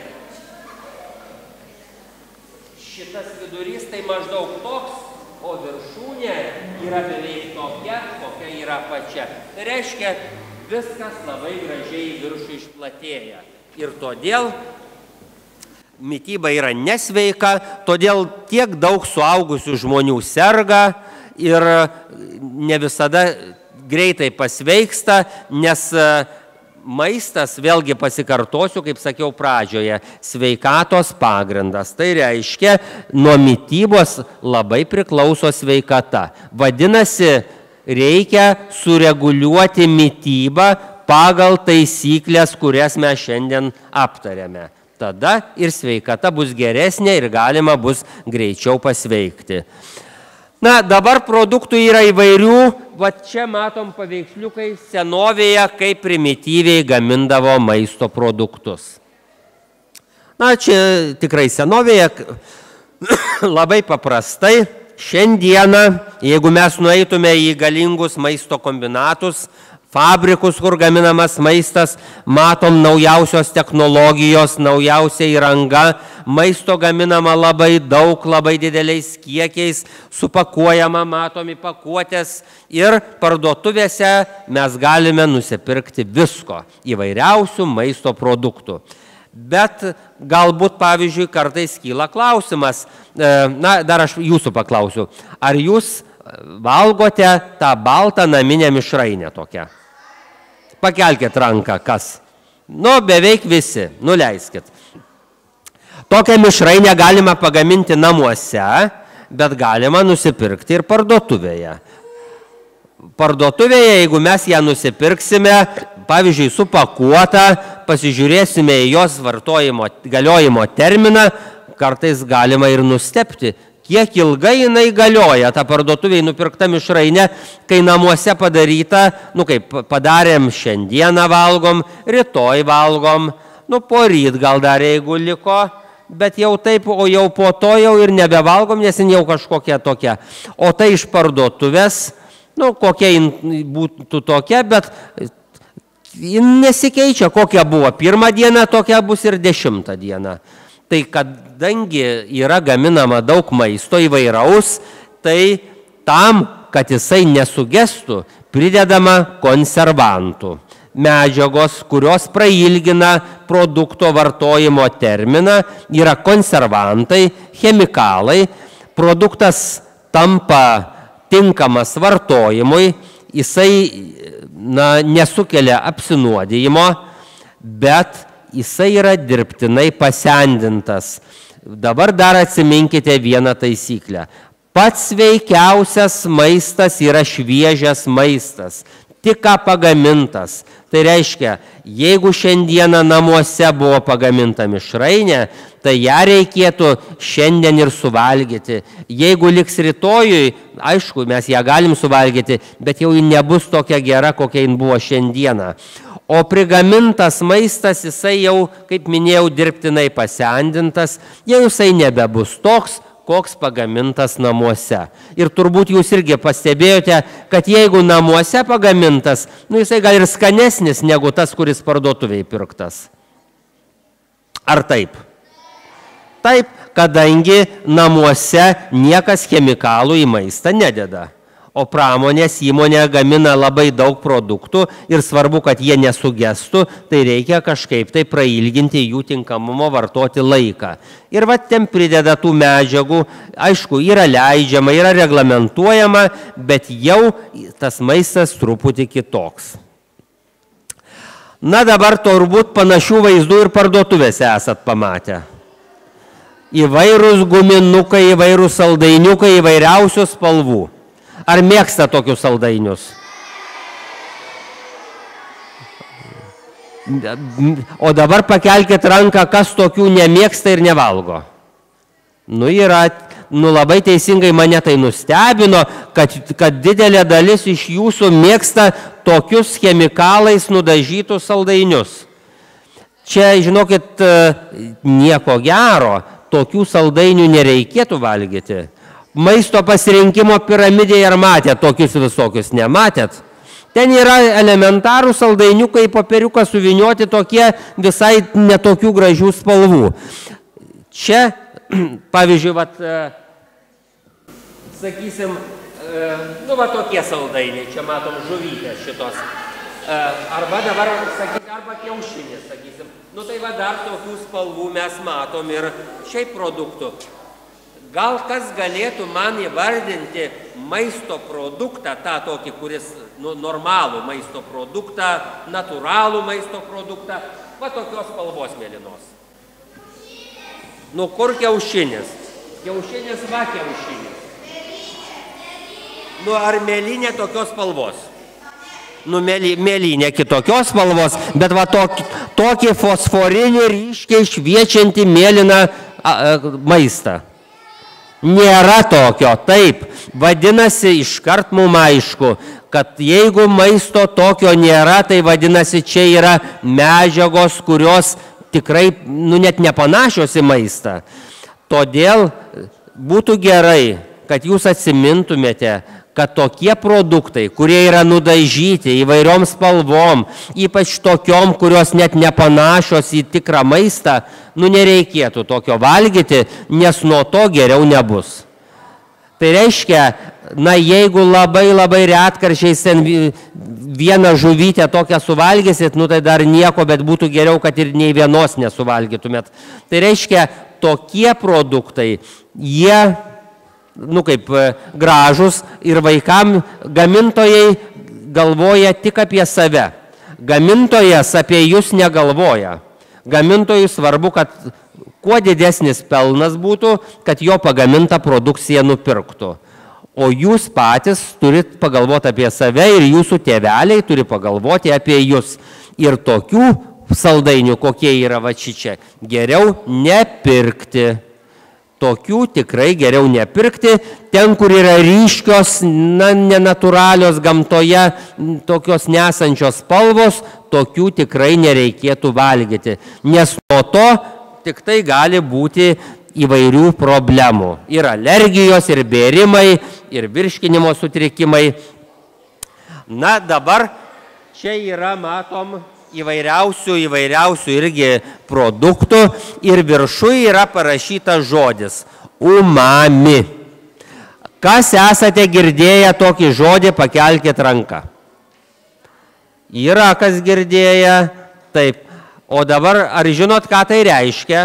šitas vidurys tai maždaug toks, o viršūnė yra beveik tokia, kokia yra apačia. Tai reiškia, viskas labai gražiai viršų išplatėja. Ir todėl mityba yra nesveika, todėl tiek daug suaugusių žmonių serga ir ne visada greitai pasveiksta, nes maistas, vėlgi pasikartosiu, kaip sakiau pradžioje, sveikatos pagrindas. Tai reiškia, nuo mitybos labai priklauso sveikata. Vadinasi, reikia sureguliuoti mitybą pagal taisyklės, kurias mes šiandien aptarėme. Tada ir sveikata bus geresnė ir galima bus greičiau pasveikti. Na, dabar produktų yra įvairių, va čia matom paveiksliukai senovėje, kaip primityviai gamindavo maisto produktus. Na, čia tikrai senovėje labai paprastai. Šiandieną, jeigu mes nueitume į galingus maisto kombinatus, fabrikus, kur gaminamas maistas, matom naujausios technologijos, naujausia įranga, maisto gaminama labai daug, labai dideliais kiekiais, supakuojama, matomi pakuotės ir parduotuvėse mes galime nusipirkti visko, įvairiausių maisto produktų. Bet galbūt, pavyzdžiui, kartais kyla klausimas, na, dar aš jūsų paklausiu, ar jūs valgote tą baltą naminę mišrainę tokią? Pakelkit ranką, kas? Nu, beveik visi, nuleiskit. Tokią mišrainę galima pagaminti namuose, bet galima nusipirkti ir parduotuvėje. Parduotuvėje, jeigu mes ją nusipirksime, pavyzdžiui, supakuotą, pasižiūrėsime į jos vartojimo, galiojimo terminą, kartais galima ir nustebti, kiek ilgai jinai galioja, ta parduotuvėje nupirkta mišrainė, kai namuose padaryta, nu kaip padarėm šiandieną valgom, rytoj valgom, nu poryt gal dar jeigu liko, bet jau taip, o jau po to jau ir nebevalgom, nes jin jau kažkokia tokia. O tai iš parduotuvės, nu kokia jin būtų tokia, bet jin nesikeičia, kokia buvo pirmą dieną, tokia bus ir dešimtą dieną. Tai kadangi yra gaminama daug maisto įvairaus, tai tam, kad jisai nesugestų, pridedama konservantų. Medžiagos, kurios prailgina produkto vartojimo terminą, yra konservantai, chemikalai. Produktas tampa tinkamas vartojimui, jisai na, nesukelia apsinuodijimo, bet jisai yra dirbtinai pasendintas. Dabar dar atsiminkite vieną taisyklę. Pats sveikiausias maistas yra šviežias maistas, tik ką pagamintas. Tai reiškia, jeigu šiandieną namuose buvo pagaminta mišrainė, tai ją reikėtų šiandien ir suvalgyti. Jeigu liks rytojui, aišku, mes ją galim suvalgyti, bet jau ji nebus tokia gera, kokia ji buvo šiandieną. O prigamintas maistas, jisai jau, kaip minėjau, dirbtinai pasendintas, jau jisai nebebus toks, koks pagamintas namuose. Ir turbūt jūs irgi pastebėjote, kad jeigu namuose pagamintas, nu jisai gal ir skanesnis negu tas, kuris parduotuvėje pirktas. Ar taip? Taip, kadangi namuose niekas chemikalų į maistą nededa. O pramonės įmonė gamina labai daug produktų ir svarbu, kad jie nesugestų, tai reikia kažkaip tai prailginti jų tinkamumo vartoti laiką. Ir va ten prideda tų medžiagų, aišku, yra leidžiama, yra reglamentuojama, bet jau tas maistas truputį kitoks. Na dabar turbūt panašių vaizdų ir parduotuvėse esat pamatę. Įvairūs guminukai, įvairūs saldainiukai, įvairiausių spalvų. Ar mėgsta tokius saldainius? O dabar pakelkit ranką, kas tokių nemėgsta ir nevalgo. Nu, yra, nu labai teisingai mane tai nustebino, kad, kad didelė dalis iš jūsų mėgsta tokius chemikalais nudažytus saldainius. Čia, žinokit, nieko gero, tokių saldainių nereikėtų valgyti. Maisto pasirinkimo piramidėje ar matėt tokius visokius? Nematėt? Ten yra elementarų saldainiukai, popieriuką suvinioti tokie visai netokių gražių spalvų. Čia, pavyzdžiui, vat, sakysim, nu va tokie saldainiai, čia matom žuvytės šitos. Arba dabar, sakysim, arba kiaušinis, sakysim. Nu tai va dar tokių spalvų mes matom ir šiaip produktų. Gal kas galėtų man įvardinti maisto produktą, tą tokį, kuris nu, normalų maisto produktą, natūralų maisto produktą, va tokios spalvos mėlynos. Nu, kur kiaušinis? Kiaušinis, va kiaušinis. Nu, ar mėlynė tokios spalvos? Nu, mėlynė kitokios spalvos, bet va tokį, tokį fosforinį ryškiai šviečiantį mėlyną a, a, maistą. Nėra tokio, taip. Vadinasi, iškart mums aišku, kad jeigu maisto tokio nėra, tai vadinasi, čia yra medžiagos, kurios tikrai, nu, net nepanašios į maistą. Todėl būtų gerai, kad jūs atsimintumėte, kad tokie produktai, kurie yra nudažyti įvairiom spalvom, ypač tokiom, kurios net nepanašios į tikrą maistą, nu nereikėtų tokio valgyti, nes nuo to geriau nebus. Tai reiškia, na jeigu labai labai retkarčiais ten vieną žuvytę tokią suvalgysit, nu tai dar nieko, bet būtų geriau, kad ir nei vienos nesuvalgytumėt. Tai reiškia, tokie produktai, jie nu kaip gražus ir vaikam gamintojai galvoja tik apie save. Gamintojas apie jūs negalvoja. Gamintojui svarbu, kad kuo didesnis pelnas būtų, kad jo pagaminta produkcija nupirktų. O jūs patys turit pagalvoti apie save ir jūsų tėveliai turi pagalvoti apie jūs. Ir tokių saldainių, kokie yra va čia, geriau nepirkti. Tokių tikrai geriau nepirkti. Ten, kur yra ryškios, na, nenatūralios gamtoje, tokios nesančios spalvos, tokių tikrai nereikėtų valgyti. Nes nuo to tik tai gali būti įvairių problemų. Ir alergijos, ir bėrimai, ir virškinimo sutrikimai. Na, dabar čia yra, matom, įvairiausių, įvairiausių irgi produktų ir viršui yra parašytas žodis umami. Kas esate girdėję tokį žodį, pakelkit ranką. Yra kas girdėję, taip. O dabar, ar žinot, ką tai reiškia?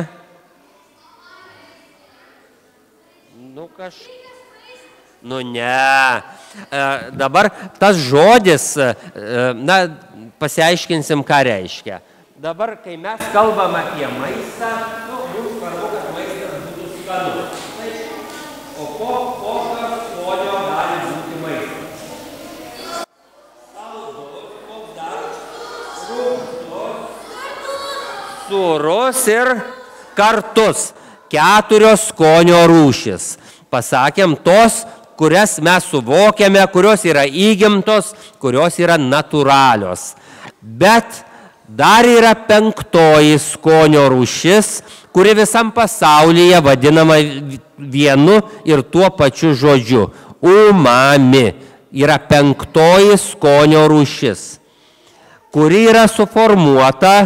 Nu, kažkaip. Nu, ne. E, dabar tas žodis, e, na, pasiaiškinsim, ką reiškia. Dabar, kai mes kalbam apie maistą, nu, mums svarbu, kad maistas būtų skanus. O ko, kokio skonio gali būti maistas? Saldus, koks dar? Rūgštus, sūrus ir kartus. Keturios skonio rūšis. Pasakėm tos, kurias mes suvokiame, kurios yra įgimtos, kurios yra natūralios. Bet dar yra penktoji skonio rūšis, kuri visam pasaulyje vadinama vienu ir tuo pačiu žodžiu. Umami yra penktoji skonio rūšis, kuri yra suformuota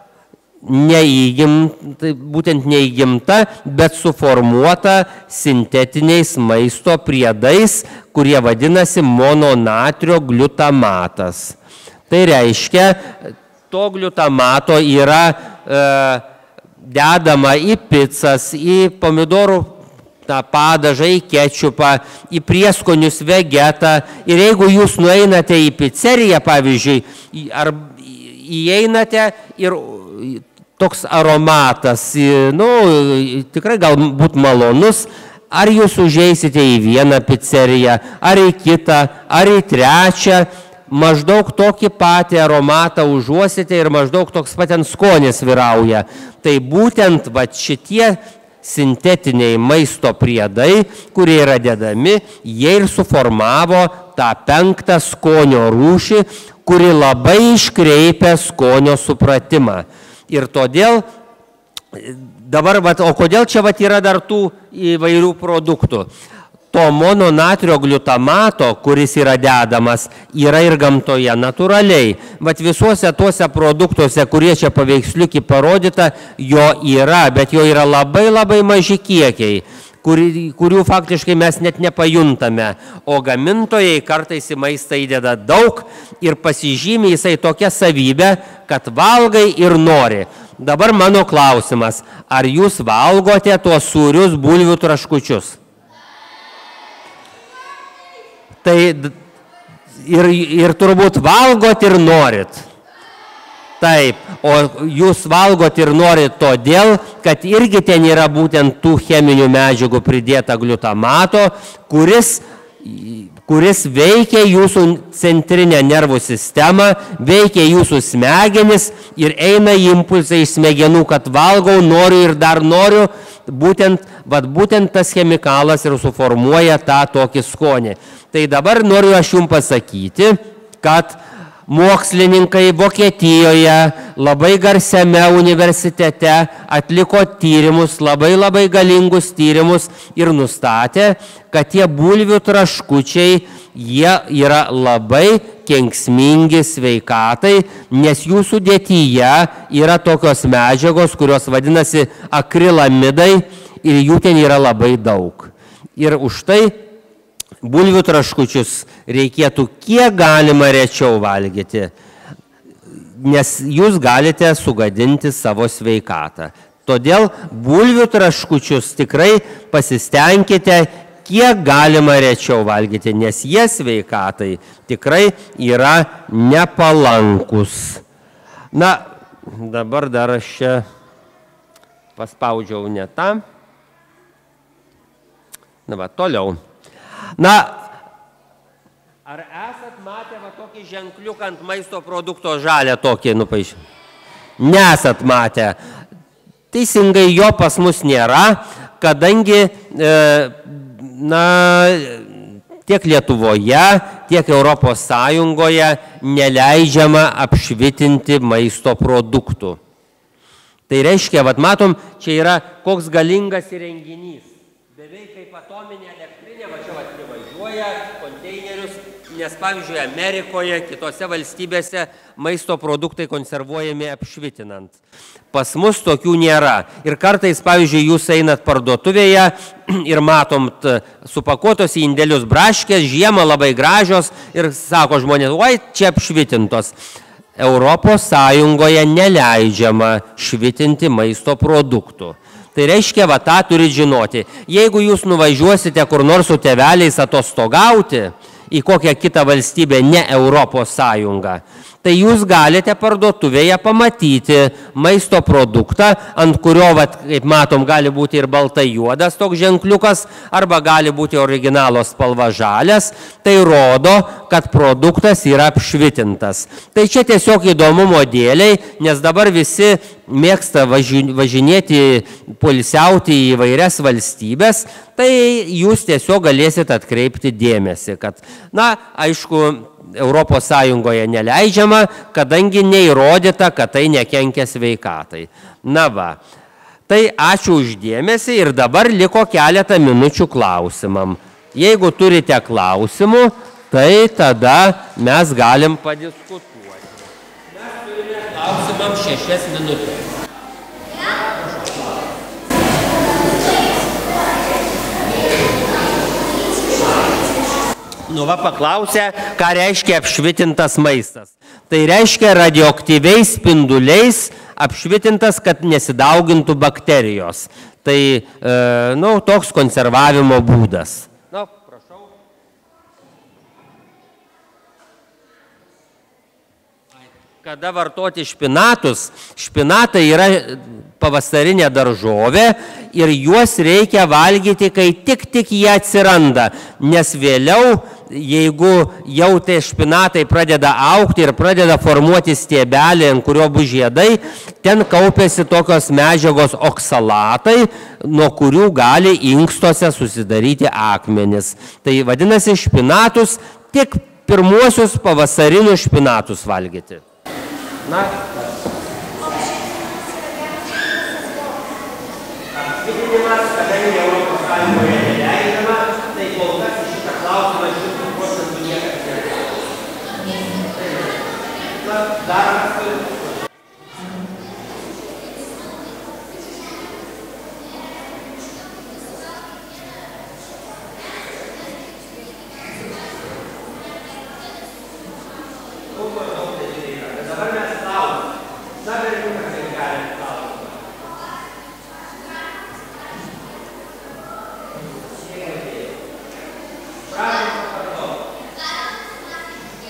neįgimta, būtent neįgimta, bet suformuota sintetiniais maisto priedais, kurie vadinasi mononatrio gliutamatas. Tai reiškia, to gliutamato yra e, dedama į picas, į pomidorų tą padažą, į kečupą, į prieskonius vegetą. Ir jeigu jūs nueinate į pizzeriją, pavyzdžiui, ar įeinate ir toks aromatas, nu, tikrai galbūt malonus, ar jūs užeisite į vieną pizzeriją, ar į kitą, ar į trečią, maždaug tokį patį aromatą užuosite ir maždaug toks pat ten skonis vyrauja. Tai būtent va, šitie sintetiniai maisto priedai, kurie yra dedami, jie ir suformavo tą penktą skonio rūšį, kuri labai iškreipia skonio supratimą. Ir todėl, dabar, vat, o kodėl čia vat, yra dar tų įvairių produktų? To mononatrio gliutamato, kuris yra dedamas, yra ir gamtoje natūraliai. Vat visuose tuose produktuose, kurie čia paveiksliuki parodyta, jo yra, bet jo yra labai labai maži kiekiai, kur, kurių faktiškai mes net nepajuntame. O gamintojai kartais į maistą įdeda daug ir pasižymi jisai tokia savybė, kad valgai ir nori. Dabar mano klausimas, ar jūs valgote tuos sūrius bulvių traškučius? Tai ir, ir turbūt valgot ir norit. Taip, o jūs valgot ir norit todėl, kad irgi ten yra būtent tų cheminių medžiagų pridėta gliutamato, kuris, kuris veikia jūsų centrinę nervų sistemą, veikia jūsų smegenis ir eina impulsai iš smegenų, kad valgau, noriu ir dar noriu, būtent, vat, būtent tas chemikalas ir suformuoja tą tokį skonį. Tai dabar noriu aš jums pasakyti, kad mokslininkai Vokietijoje labai garsiame universitete atliko tyrimus, labai labai galingus tyrimus ir nustatė, kad tie bulvių traškučiai, jie yra labai kenksmingi sveikatai, nes jų sudėtyje yra tokios medžiagos, kurios vadinasi akrilamidai ir jų ten yra labai daug. Ir už tai bulvių traškučius reikėtų kiek galima rečiau valgyti, nes jūs galite sugadinti savo sveikatą. Todėl bulvių traškučius tikrai pasistengkite kiek galima rečiau valgyti, nes jie sveikatai tikrai yra nepalankus. Na, dabar dar aš čia paspaudžiau ne tą. Na, va, toliau. Na, ar esat matę va tokį ženkliuką ant maisto produkto žalę tokį nupaišį? Nesat matę. Teisingai jo pas mus nėra, kadangi e, na, tiek Lietuvoje, tiek Europos Sąjungoje neleidžiama apšvitinti maisto produktų. Tai reiškia, vat matom, čia yra koks galingas įrenginys. Beveik kaip atominė elektrinė, va čia va privažiuoja konteinerius, nes pavyzdžiui Amerikoje, kitose valstybėse maisto produktai konservuojami apšvitinant. Pas mus tokių nėra. Ir kartais, pavyzdžiui, jūs einat parduotuvėje ir matom supakuotos į indelius braškės, žiemą labai gražios ir sako žmonės, oi, čia apšvitintos. Europos Sąjungoje neleidžiama švitinti maisto produktų. Tai reiškia, va tą turit žinoti. Jeigu jūs nuvažiuosite kur nors su tėveliais atostogauti į kokią kitą valstybę, ne Europos Sąjungą, tai jūs galite parduotuvėje pamatyti maisto produktą, ant kurio, vat, kaip matom, gali būti ir baltai juodas toks ženkliukas, arba gali būti originalos spalva žalias, tai rodo, kad produktas yra apšvitintas. Tai čia tiesiog įdomumo dėliai, nes dabar visi mėgsta važinėti, poilsiauti į įvairias valstybės, tai jūs tiesiog galėsit atkreipti dėmesį, kad, na, aišku, Europos Sąjungoje neleidžiama, kadangi neįrodyta, kad tai nekenkia sveikatai. Na va, tai ačiū uždėmesį ir dabar liko keletą minučių klausimam. Jeigu turite klausimų, tai tada mes galim padiskutuoti. Mes turime klausimam šešias minutės. Nu va, paklausė, ką reiškia apšvitintas maistas. Tai reiškia radioaktyviais spinduliais apšvitintas, kad nesidaugintų bakterijos. Tai, e, nu, toks konservavimo būdas. Na, prašau. Kada vartoti špinatus? Špinatai yra pavasarinė daržovė ir juos reikia valgyti, kai tik tik jie atsiranda, nes vėliau, jeigu jau tie špinatai pradeda augti ir pradeda formuoti stiebelį, ant kurio bus žiedai, ten kaupiasi tokios medžiagos oksalatai, nuo kurių gali inkstuose susidaryti akmenis. Tai vadinasi, špinatus tik pirmuosius pavasarinius špinatus valgyti. Na, apšvitinimas, kadangi Europos Sąjungoje neleidžiama, tai kol kas į šitą klausimą šimtų procentų niekas neleido. Na, dar mes turime. Dabar mes klausim. Na, berniukas ir galim klausimą. Prašom, kartu.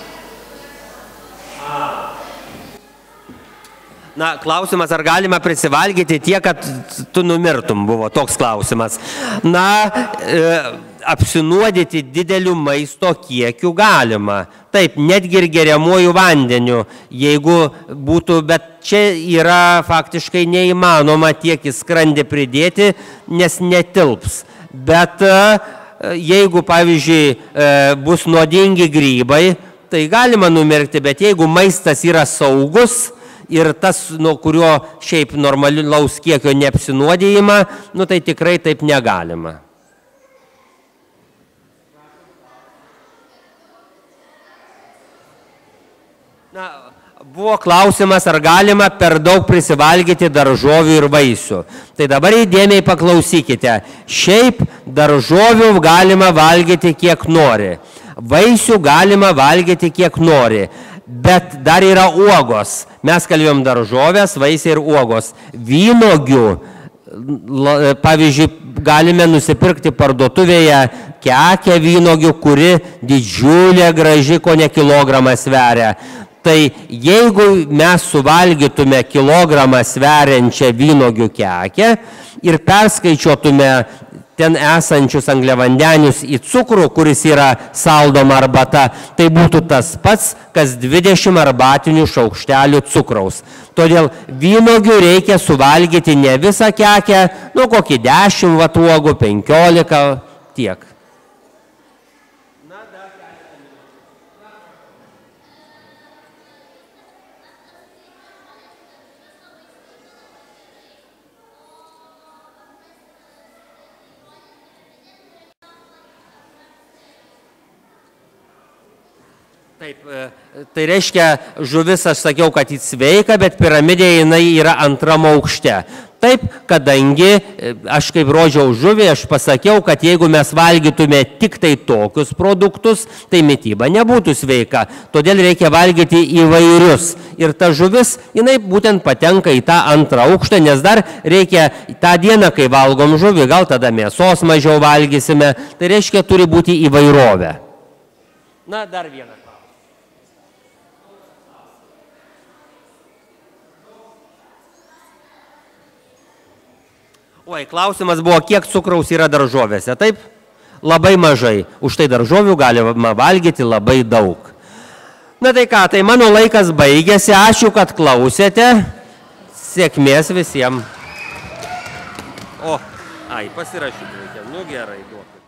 Na, klausimas, ar galima prisivalgyti tiek, kad tu numirtum, buvo toks klausimas. Na, e, apsinuodyti dideliu maisto kiekiu galima. Taip, netgi ir geriamuoju vandeniu, jeigu būtų, bet čia yra faktiškai neįmanoma tiek į skrandį pridėti, nes netilps. Bet e, jeigu, pavyzdžiui, e, bus nuodingi grybai, tai galima numirti, bet jeigu maistas yra saugus, ir tas, nuo kurio šiaip normalaus kiekio neapsinuodėjimą, nu tai tikrai taip negalima. Na, buvo klausimas, ar galima per daug prisivalgyti daržovių ir vaisių. Tai dabar įdėmiai paklausykite. Šiaip daržovių galima valgyti kiek nori. Vaisių galima valgyti kiek nori. Bet dar yra uogos. Mes kalbėjom daržovės, vaisiai ir uogos. Vynogių, pavyzdžiui, galime nusipirkti parduotuvėje kekę vynogių, kuri didžiulė, graži, ko ne kilogramą sveria. Tai jeigu mes suvalgytume kilogramą sveriančią vynogių kekę ir perskaičiuotume ten esančius angliavandenius į cukrų, kuris yra saldoma arbata, tai būtų tas pats, kas dvidešimt arbatinių šaukštelių cukraus. Todėl vynogių reikia suvalgyti ne visą kekę, nu kokį dešimt vat uogų, penkiolika, tiek. Taip, tai reiškia, žuvis, aš sakiau, kad jis sveika, bet piramidė jinai yra antram aukšte. Taip, kadangi aš kaip rodžiau žuvį, aš pasakiau, kad jeigu mes valgytume tik tai tokius produktus, tai mityba nebūtų sveika. Todėl reikia valgyti įvairius. Ir ta žuvis, jinai būtent patenka į tą antrą aukštą, nes dar reikia tą dieną, kai valgom žuvį, gal tada mėsos mažiau valgysime. Tai reiškia, turi būti įvairovė. Na, dar vieną. Oi, klausimas buvo, kiek cukraus yra daržovėse. Taip, labai mažai. Už tai daržovių galima valgyti labai daug. Na tai ką, tai mano laikas baigėsi. Ačiū, kad klausėte. Sėkmės visiems. O, ai, pasirašyti reikia. Nu gerai, duokit.